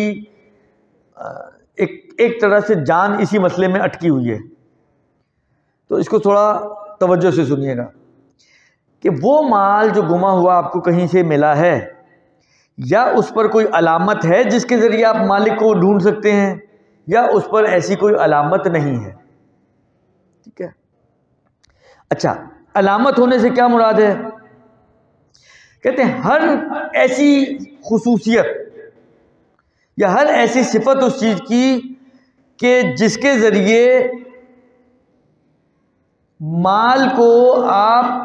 एक एक तरह से जान इसी मसले में अटकी हुई है। तो इसको थोड़ा तवज्जो से सुनिएगा कि वो माल जो गुमा हुआ आपको कहीं से मिला है, या उस पर कोई अलामत है जिसके ज़रिए आप मालिक को ढूंढ सकते हैं, या उस पर ऐसी कोई अलामत नहीं है। ठीक है। अच्छा, अलामत होने से क्या मुराद है? कहते हैं हर ऐसी खुसूसियत या हर ऐसी सिफत उस चीज़ की कि जिसके ज़रिए माल को आप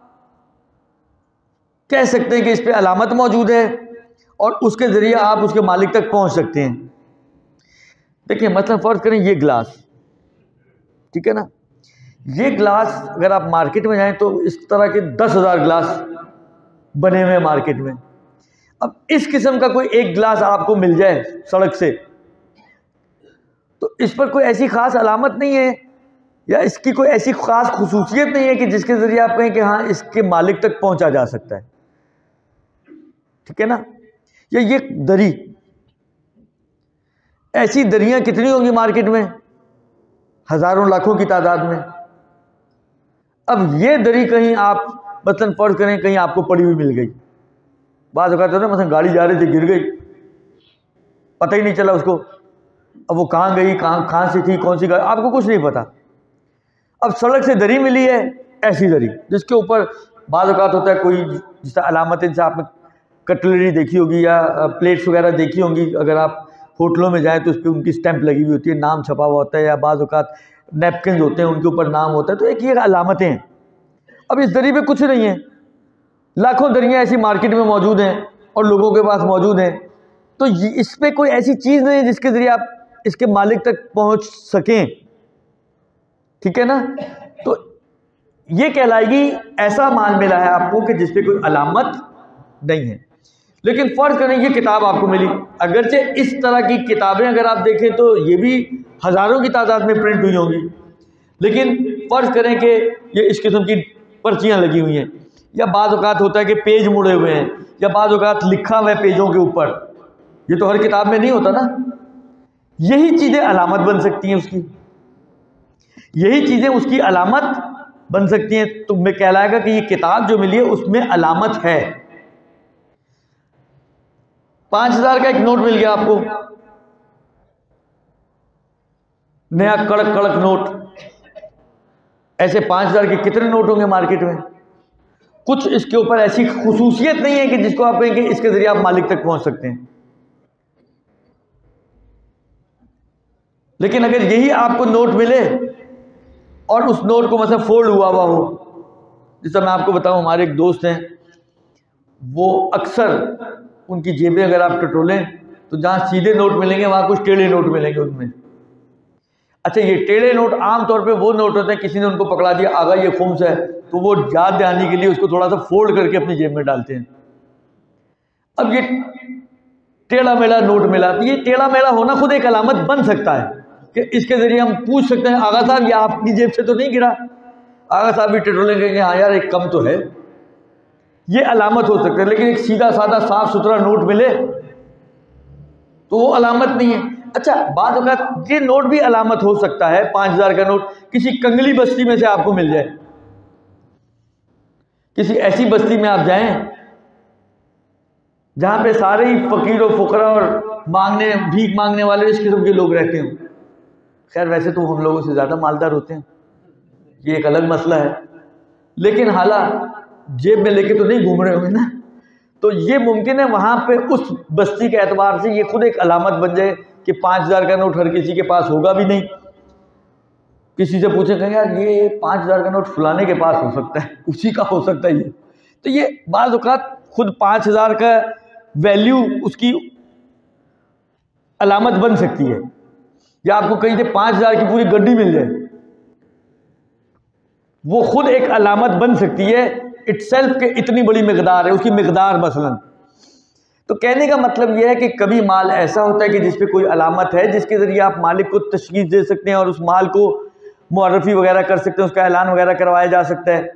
कह सकते हैं कि इस पे अलामत मौजूद है और उसके ज़रिए आप उसके मालिक तक पहुंच सकते हैं। देखिए मतलब फ़र्ज़ करें ये गिलास, ठीक है ना, ये गिलास अगर आप मार्केट में जाएं तो इस तरह के दस हज़ार गिलास बने हुए हैं मार्केट में। अब इस किस्म का कोई एक गिलास आपको मिल जाए सड़क से तो इस पर कोई ऐसी ख़ास अलामत नहीं है या इसकी कोई ऐसी ख़ास खुसूसियत नहीं है कि जिसके ज़रिए आप कहें कि हाँ इसके मालिक तक पहुंचा जा सकता है। ठीक है ना। या ये दरी, ऐसी दरियां कितनी होंगी मार्केट में, हज़ारों लाखों की तादाद में। अब ये दरी कहीं आप मतलब फर्ज करें कहीं आपको पड़ी हुई मिल गई, बात कहते हैं ना मतलब गाड़ी जा रही थी गिर गई, पता ही नहीं चला उसको, अब वो कहाँ गई, कहाँ कहाँ से थी, कौन सी गाड़ी, आपको कुछ नहीं पता। अब सड़क से दरी मिली है, ऐसी दरी जिसके ऊपर बाज़ औक़ात होता है कोई जिस अलामत से आपने कटलरी देखी होगी या प्लेट्स वगैरह देखी होंगी, अगर आप होटलों में जाएं तो उस पर उनकी स्टैंप लगी हुई होती है, नाम छपा हुआ होता है, या बाज़ औक़ात नैपकिन होते हैं उनके ऊपर नाम होता है। तो एक ये अलामतें हैं। अब इस दरी पे कुछ नहीं है, लाखों दरियाँ ऐसी मार्केट में मौजूद हैं और लोगों के पास मौजूद हैं, तो इस पर कोई ऐसी चीज़ नहीं है जिसके ज़रिए आप इसके मालिक तक पहुँच सकें। ठीक है ना। तो ये कहलाएगी ऐसा माल मिला है आपको कि जिस पे कोई अलामत नहीं है। लेकिन फ़र्ज़ करें ये किताब आपको मिली, अगरचे इस तरह की किताबें अगर आप देखें तो ये भी हज़ारों की तादाद में प्रिंट हुई होंगी, लेकिन फ़र्ज़ करें कि ये इस किस्म की पर्चियाँ लगी हुई हैं, या बाज़ औक़ात होता है कि पेज मुड़े हुए हैं, या बाज़ औक़ात लिखा हुआ है पेजों के ऊपर, ये तो हर किताब में नहीं होता ना। यही चीज़ें अलामत बन सकती हैं उसकी, यही चीज़ें उसकी अलामत बन सकती हैं। तो मैं कहलाएगा कि ये किताब जो मिली है उसमें अलामत है। पाँच हज़ार का एक नोट मिल गया आपको, नया कड़क कड़क नोट। ऐसे पाँच हज़ार के कितने नोट होंगे मार्केट में। कुछ इसके ऊपर ऐसी खुसूसियत नहीं है कि जिसको आप कहेंगे इसके ज़रिए आप मालिक तक पहुंच सकते हैं। लेकिन अगर यही आपको नोट मिले और उस नोट को मतलब फोल्ड हुआ हुआ हो, जैसा मैं आपको बताऊं, हमारे एक दोस्त हैं, वो अक्सर उनकी जेबें अगर आप टटोलें तो जहाँ सीधे नोट मिलेंगे वहाँ कुछ टेढ़े नोट मिलेंगे उनमें। अच्छा, ये टेढ़े नोट आम तौर पे वो नोट होते हैं किसी ने उनको पकड़ा दिया, आगा ये खुम्स है, तो वो याद दिलाने के लिए उसको थोड़ा सा फोल्ड करके अपनी जेब में डालते हैं। अब ये टेढ़ा मेढ़ा नोट मिला, तो ये टेढ़ा मेढ़ा होना खुद एक अलामत बन सकता है कि इसके ज़रिए हम पूछ सकते हैं आगा साहब ये आपकी जेब से तो नहीं गिरा। आगा साहब भी टिटोलेंगे कि हाँ यार एक कम तो है, ये अलामत हो सकती है। लेकिन एक सीधा साधा साफ सुथरा नोट मिले तो वो अलामत नहीं है। अच्छा, बात होगा ये नोट भी अलामत हो सकता है, पाँच हज़ार का नोट किसी कंगली बस्ती में से आपको मिल जाए, किसी ऐसी बस्ती में आप जाएं जहां पे सारे ही फकीर और फुकरा और मांगने भीख मांगने वाले इस किस्म के लोग रहते हों। खैर वैसे तो हम लोगों से ज़्यादा मालदार होते हैं, ये एक अलग मसला है, लेकिन हालांकि जेब में लेके तो नहीं घूम रहे होंगे ना, तो ये मुमकिन है वहाँ पे उस बस्ती के एतबार से ये खुद एक अलामत बन जाए कि पाँच हज़ार का नोट हर किसी के पास होगा भी नहीं। किसी से पूछे कहें यार ये पाँच हज़ार का नोट फलाने के पास हो सकता है, उसी का हो सकता है ये। तो ये बाज़ औक़ात खुद पाँच हज़ार का वैल्यू उसकी अलामत बन सकती है, या आपको कहीं से पाँच हज़ार की पूरी गड्डी मिल जाए, वो खुद एक अलामत बन सकती है इटसेल्फ के इतनी बड़ी मिकदार है उसकी मिकदार मसलन। तो कहने का मतलब यह है कि कभी माल ऐसा होता है कि जिस पे कोई अलामत है जिसके ज़रिए आप मालिक को तशख़ीस दे सकते हैं और उस माल को मुअर्रफ़ी वगैरह कर सकते हैं, उसका ऐलान वगैरह करवाया जा सकता है।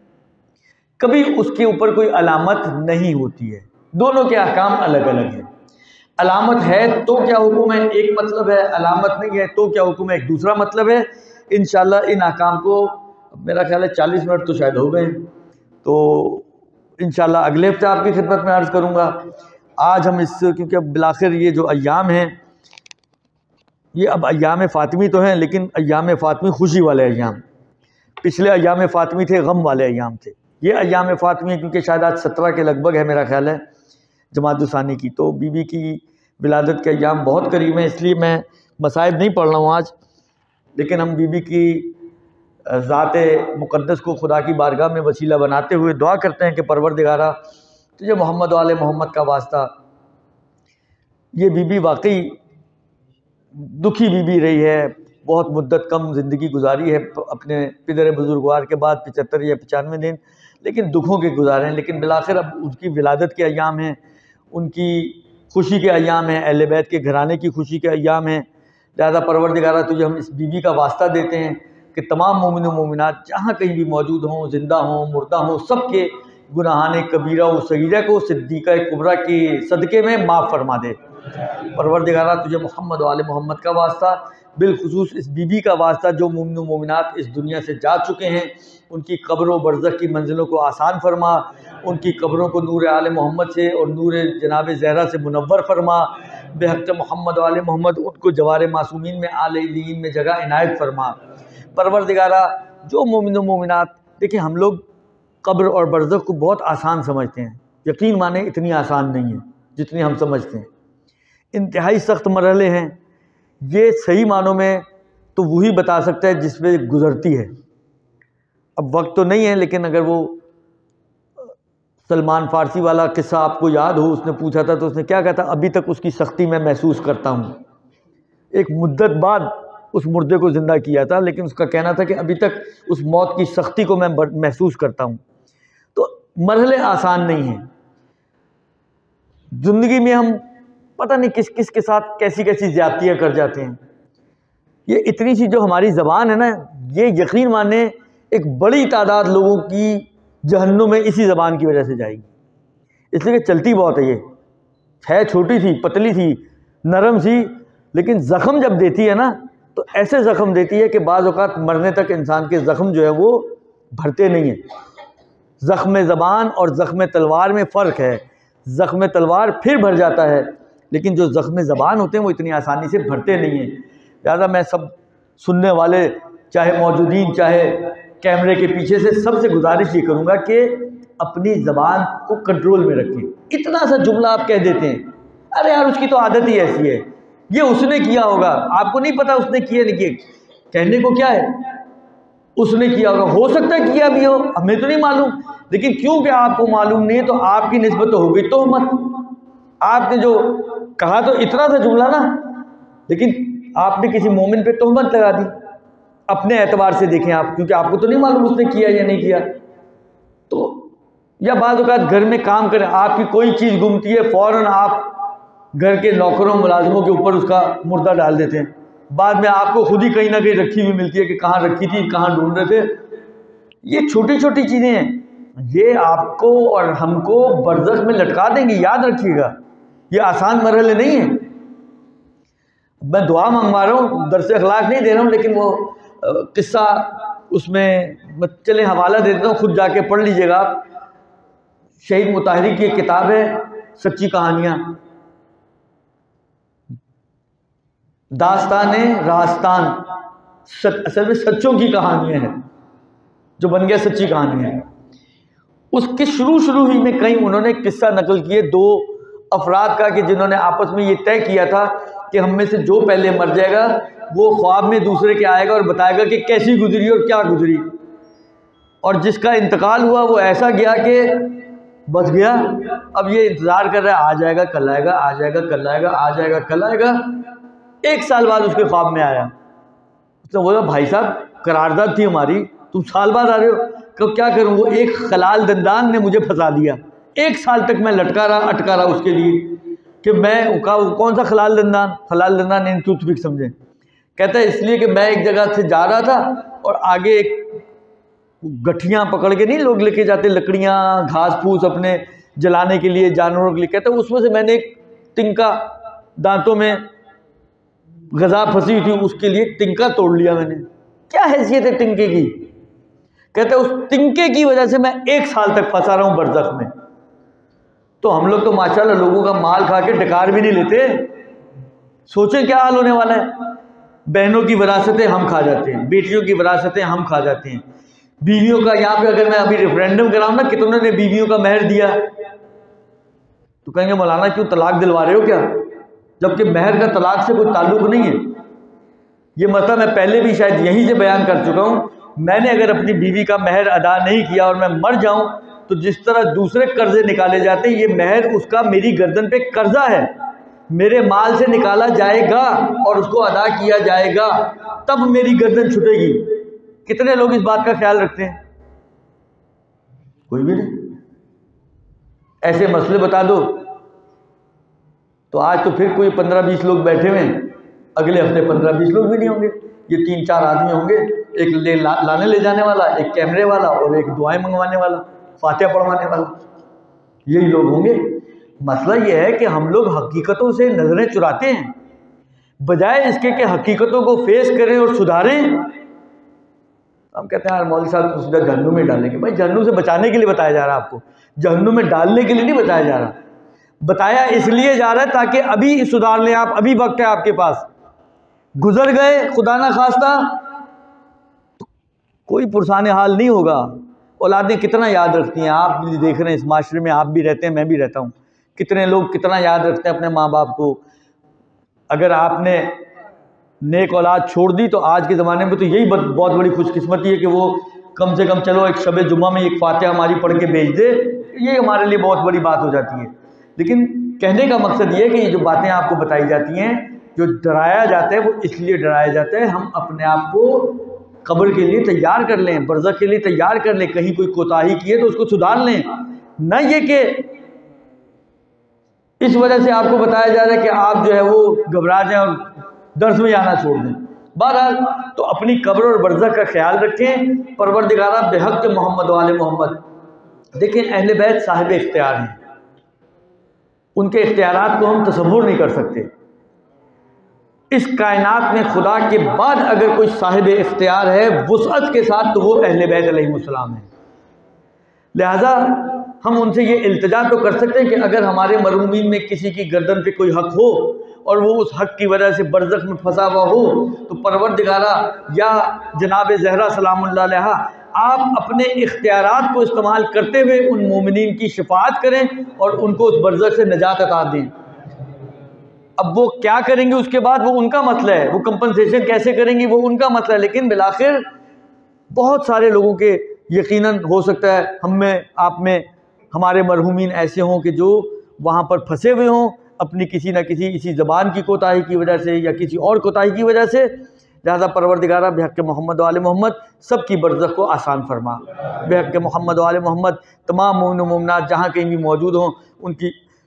कभी उसके ऊपर कोई अलामत नहीं होती है, दोनों के अहकाम अलग अलग हैं। अलामत है तो क्या हुक्म है एक मतलब है, अलामत नहीं है तो क्या हुक्म है एक दूसरा मतलब है। इंशाअल्लाह इन अहकाम को मेरा ख्याल है चालीस मिनट तो शायद हो गए, तो इंशाअल्लाह अगले हफ्ते आपकी खिदमत में अर्ज़ करूँगा। आज हम इस क्योंकि अब बिलाखिर ये जो अय्याम हैं ये अब अय्याम फ़ातिमी तो हैं, लेकिन अय्याम फ़ातिमी खुशी वाले अय्याम, पिछले अय्याम फ़ातिमी थे गम वाले अय्याम थे, ये अय्याम फ़ातिमी क्योंकि शायद आज सत्रह के लगभग है मेरा ख्याल है जमात-उस-सानी की, तो बीबी की विलादत के अय्याम बहुत करीब हैं, इसलिए मैं मसाइब नहीं पढ़ रहा हूँ आज। लेकिन हम बीबी की ज़ाते मुक़द्दस को खुदा की बारगाह में वसीला बनाते हुए दुआ करते हैं कि परवरदिगारा तुझे मोहम्मद वाले मोहम्मद का वास्ता, ये बीबी वाकई दुखी बीबी रही है, बहुत मुद्दत कम ज़िंदगी गुजारी है अपने पिदर बुजुर्गवार के बाद पचहत्तर या पचानवे दिन, लेकिन दुखों के गुजारे हैं। लेकिन बिलाखिर अब उनकी विलादत के अय्याम हैं, उनकी खुशी के अय्याम हैं, अहले बैत के घराने की खुशी के अय्याम हैं। लिहाजा परवरदिगारा तुझे हम इस बीबी का वास्ता देते हैं कि तमाम मोमिन व मोमिनात जहाँ कहीं भी मौजूद हों, ज़िंदा हों, मुर्दा हों, सब के गुनाहान कबीरा व सगीरा को सिद्दीक़ा कुबरा के सदक़े में माफ़ फरमा दे। परवरदिगारा तुझे मोहम्मद वाले मोहम्मद का वास्ता, बिलखुसूस इस बीबी का वास्ता जो मोमिन व मोमिनात इस दुनिया से जा चुके हैं, उनकी कब्र व बरज़ख की मंजिलों को आसान फरमा, उनकी कब्रों को नूर आले मोहम्मद से और नूर जनाब ज़हरा से मुनव्वर फरमा। बेहक़ मोहम्मद वाले मोहम्मद उनको जवार मासूमीन में आले इल्लीयीन में जगह इनायत फरमा। परवरदिगारा जो मोमिन व मोमिनात, देखिए हम लोग कब्र और बरज़ख को बहुत आसान समझते हैं, यकीन माने इतनी आसान नहीं है जितनी हम समझते हैं, इंतहाई सख्त मरहले हैं। ये सही मानों में तो वही बता सकता है जिसमें गुज़रती है। अब वक्त तो नहीं है, लेकिन अगर वो सलमान फ़ारसी वाला किस्सा आपको याद हो, उसने पूछा था तो उसने क्या कहा था, अभी तक उसकी सख्ती मैं महसूस करता हूँ। एक मुद्दत बाद उस मुर्दे को ज़िंदा किया था, लेकिन उसका कहना था कि अभी तक उस मौत की सख्ती को मैं महसूस करता हूँ। तो मरहले आसान नहीं हैं ज़िंदगी में, हम पता नहीं किस किस के साथ कैसी कैसी ज़्यादतियाँ कर जाते हैं। ये इतनी सी जो हमारी ज़बान है ना, ये यकीन माने एक बड़ी तादाद लोगों की जहन्नुम में इसी ज़बान की वजह से जाएगी, इसलिए कि चलती बहुत है। ये है छोटी सी, पतली सी, नरम सी, लेकिन ज़ख़म जब देती है ना तो ऐसे ज़ख़म देती है कि बाज़ औक़ात मरने तक इंसान के ज़ख़म जो है वो भरते नहीं हैं। ज़ख़्म ज़बान और ज़ख़्म तलवार में फ़र्क है, ज़ख़्म तलवार फिर भर जाता है, लेकिन जो ज़ख़्म ज़बान होते हैं वो इतनी आसानी से भरते नहीं हैं। लिहाजा मैं सब सुनने वाले, चाहे मौजूदीन चाहे कैमरे के पीछे से, सबसे गुजारिश ये करूँगा कि अपनी ज़बान को कंट्रोल में रखें। इतना सा जुमला आप कह देते हैं, अरे यार उसकी तो आदत ही ऐसी है, ये उसने किया होगा, आपको नहीं पता उसने किया नहीं किया, कहने को क्या है, उसने किया होगा, हो सकता है किया भी हो, हमें तो नहीं मालूम, लेकिन क्योंकि आपको मालूम नहीं है तो आपकी निस्बत तो हो गई तोहमत। आपने जो कहा तो इतना सा जुमला ना, लेकिन आपने किसी मोमिन पे तोहमत लगा दी। अपने एतबार से देखें आप, क्योंकि आपको तो नहीं मालूम उसने किया या नहीं किया। तो या बाज़ औक़ात घर में काम करें, आपकी कोई चीज़ गुमती है, फ़ौरन आप घर के नौकरों मुलाजिमों के ऊपर उसका मुर्दा डाल देते हैं। बाद में आपको खुद ही कहीं ना कहीं रखी हुई मिलती है कि कहाँ रखी थी, कहाँ ढूंढ रहे थे। ये छोटी छोटी चीज़ें हैं, ये आपको और हमको बरज़ख में लटका देंगी, याद रखिएगा। ये आसान मरहले नहीं है। मैं दुआ मंगवा रहा हूँ, दरस अखलाक नहीं दे रहा हूँ, लेकिन वो किस्सा उसमें चले हवाला दे देता हूँ, खुद जाके पढ़ लीजिएगा आप। शहीद मुताहिरी की एक किताब है सच्ची कहानियाँ, दास्तान रास्तान, सच, असल में सच्चों की कहानियाँ हैं जो बन गया सच्ची कहानियाँ हैं। उसके शुरू शुरू ही में कहीं उन्होंने किस्सा नकल किए दो अफराद का कि जिन्होंने आपस में ये तय किया था कि हम में से जो पहले मर जाएगा वो ख्वाब में दूसरे के आएगा और बताएगा कि कैसी गुजरी और क्या गुजरी। और जिसका इंतकाल हुआ वो ऐसा गया कि बच गया। अब ये इंतज़ार कर रहा है, आ जाएगा कल आएगा, आ जाएगा कल आएगा, आ जाएगा कल आएगा। एक साल बाद उसके ख्वाब में आया। तो बोला भाई साहब करारदाद थी हमारी, तुम साल बाद आ रहे हो। कब क्या करूँ, वो एक खलाल दंदान ने मुझे फंसा दिया। एक साल तक मैं लटका रहा अटका रहा उसके लिए कि मैं का, कौन सा खलाल दंदान, खलाल दंदान इन टूथपिक समझे। कहता है इसलिए कि मैं एक जगह से जा रहा था और आगे एक गठियाँ पकड़ के नहीं लोग लेके जाते लकड़ियाँ घास फूस अपने जलाने के लिए जानवरों के लिए। कहता है उसमें से मैंने एक तिनका, दांतों में गज़ा फंसी हुई थी, उसके लिए तिनका तोड़ लिया मैंने। क्या हैसियत है तिनके की। कहते उस तिनके की वजह से मैं एक साल तक फंसा रहा हूँ बरज़ख में। तो हम लोग तो माशाल्लाह लोगों का माल खा के डकार भी नहीं लेते। सोचें क्या हाल होने वाला है। बहनों की विरासतें हम खा जाते हैं, बेटियों की विरासतें हम खा जाते हैं, बीवियों का। यहाँ पे अगर मैं अभी रेफरेंडम कराऊँ ना, कितनों ने बीवियों का महर दिया, तो कहेंगे मौलाना क्यों तलाक दिलवा रहे हो क्या, जबकि महर का तलाक से कोई ताल्लुक नहीं है। ये मसला मैं पहले भी शायद यहीं से बयान कर चुका हूँ। मैंने अगर अपनी बीवी का महर अदा नहीं किया और मैं मर जाऊं तो जिस तरह दूसरे कर्जे निकाले जाते हैं, ये महर उसका मेरी गर्दन पे कर्जा है, मेरे माल से निकाला जाएगा और उसको अदा किया जाएगा, तब मेरी गर्दन छुटेगी। कितने लोग इस बात का ख्याल रखते हैं? कोई भी नहीं। ऐसे मसले बता दो तो आज तो फिर कोई पंद्रह बीस लोग बैठे हुए हैं, अगले हफ्ते पंद्रह बीस लोग भी नहीं होंगे। ये तीन चार आदमी होंगे, एक ले ला, लाने ले जाने वाला, एक कैमरे वाला और एक दुआएं मंगवाने वाला, फातिहा पढ़वाने वाला, यही लोग होंगे। मसला ये है कि हम लोग हकीकतों से नज़रें चुराते हैं, बजाय इसके कि हकीकतों को फेस करें और सुधारें। हम कहते हैं यार मौलवी साहब तो सीधा जहन्नुम में डालेंगे। भाई जहन्नुम से बचाने के लिए बताया जा रहा है आपको, जहन्नुम में डालने के लिए नहीं बताया जा रहा। बताया इसलिए जा रहा है ताकि अभी सुधार लें आप, अभी वक्त है आपके पास। गुजर गए खुदा ना खास्ता तो कोई पुरसान हाल नहीं होगा। औलादें कितना याद रखती हैं, आप भी देख रहे हैं इस माशरे में, आप भी रहते हैं, मैं भी रहता हूँ। कितने लोग कितना याद रखते हैं अपने माँ बाप को। अगर आपने नेक औलाद छोड़ दी तो आज के ज़माने में तो यही बहुत बड़ी खुशकिस्मती है कि वो कम से कम चलो एक शबे जुम्मा में एक फातिहा हमारी पढ़ के भेज दे, ये हमारे लिए बहुत बड़ी बात हो जाती है। लेकिन कहने का मकसद ये है कि ये जो बातें आपको बताई जाती हैं, जो डराया जाता है, वो इसलिए डराया जाता है हम अपने आप को कब्र के लिए तैयार कर लें, बरज़ख के लिए तैयार कर लें। कहीं कोई कोताही की है तो उसको सुधार लें, न ये कि इस वजह से आपको बताया जा रहा है कि आप जो है वो घबरा जाएं और दर्स में आना छोड़ दें। बहरहाल तो अपनी कब्र और बरज़ख का ख्याल रखें। परवरदिगारा बेहक़ मोहम्मद वाले मोहम्मद। देखें अहले बैत साहिब इख्तियार हैं, उनके इख्तियारात को हम तसव्वुर नहीं कर सकते। इस कायनात में खुदा के बाद अगर कोई साहिब इख्तियार है वुसअत के साथ तो वो अहले बैत अलैहिमुस्सलाम है। लिहाजा हम उनसे ये इल्तिजा तो कर सकते हैं कि अगर हमारे मरहूमीन में किसी की गर्दन पे कोई हक हो और वो उस हक की वजह से बरज़ख में फंसा हुआ हो तो परवरदिगारा या जनाब ज़हरा सलामुल्लाह अलैहा आप अपने इख्तियारात को इस्तेमाल करते हुए उन मोमिनीन की शफाअत करें और उनको उस बरज़ख से निजात अता दें। अब वो क्या करेंगे उसके बाद वो उनका मसला है, वो कंपनसेशन कैसे करेंगी वो उनका मसला है। लेकिन बिलाखिर बहुत सारे लोगों के यकीनन हो सकता है हम में आप में हमारे मरहूमीन ऐसे हों कि जो वहाँ पर फंसे हुए हों अपनी किसी न किसी इसी ज़बान की कोताही की वजह से या किसी और कोताही की वजह से। लिहाजा परवरदिगारा बेहक़ मोहम्मद वाले मोहम्मद सब की बरज़ख को आसान फरमा। बेहक़ मोहम्मद वाले मोहम्मद तमाम मोमिन मोमिनात जहाँ कहीं भी मौजूद हों उनकी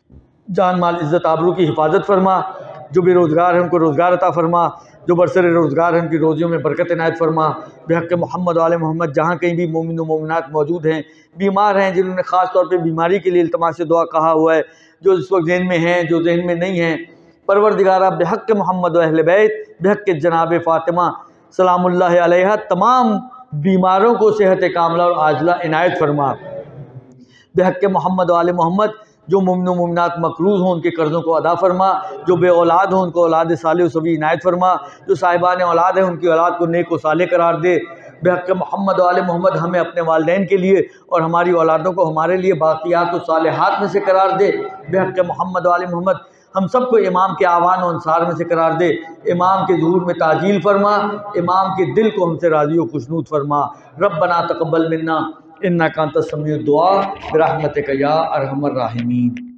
जान माल इज़्ज़त आबरू की हिफाजत फरमा। जो बेरोज़गार हैं उनको रोज़गार अता फ़रमा, जो बरसर रोज़गार हैं उनकी रोज़ियों में बरकत इनायत फ़रमा। बेहक़ मोहम्मद वाले मोहम्मद जहाँ कहीं भी मोमिन व मोमिनात मौजूद हैं, बीमार हैं, जिन्होंने ख़ास तौर पे बीमारी के लिए इल्तमास से दुआ कहा हुआ है, जो इस वक्त ज़हन में हैं, जो ज़हन में नहीं हैं, परवरदिगारा बेहक़ मोहम्मद व अहले बैत, बेहक़ जनाब फ़ातिमा सलामुल्लाह अलैहा तमाम बीमारों को सेहत कामला और आजला इनायत फ़रमा। बेहक़ मोहम्मद वाले मोहम्मद जो मुमिन व मुमिनात मकरूज़ हों उनके कर्ज़ों को अदा फ़रमा, जो बे औलाद हों उनको औलाद साले सभी इनायत फ़रमा, जो साहिबान औलाद हैं उनकी औलाद को नेक व साले करार दे। बेहक़ मोहम्मद वाले मोहम्मद हमें अपने वालिदैन के लिए और हमारी औलादों को हमारे लिए बाक़ियात व सालिहात में से करार दे। बेहक़ मोहम्मद वाले मोहम्मद हम सबको इमाम के आवान और अंसार में से करार दे। इमाम के ज़ुहूर में ताजील फ़रमा, इमाम के दिल को हमसे राज़ी व खुशनूद फ़रमा। रब्बना तक़ब्बल मिन्ना इन्नका अंतस समीउद दुआ बिरहमतिका या अरहमर राहिमीन।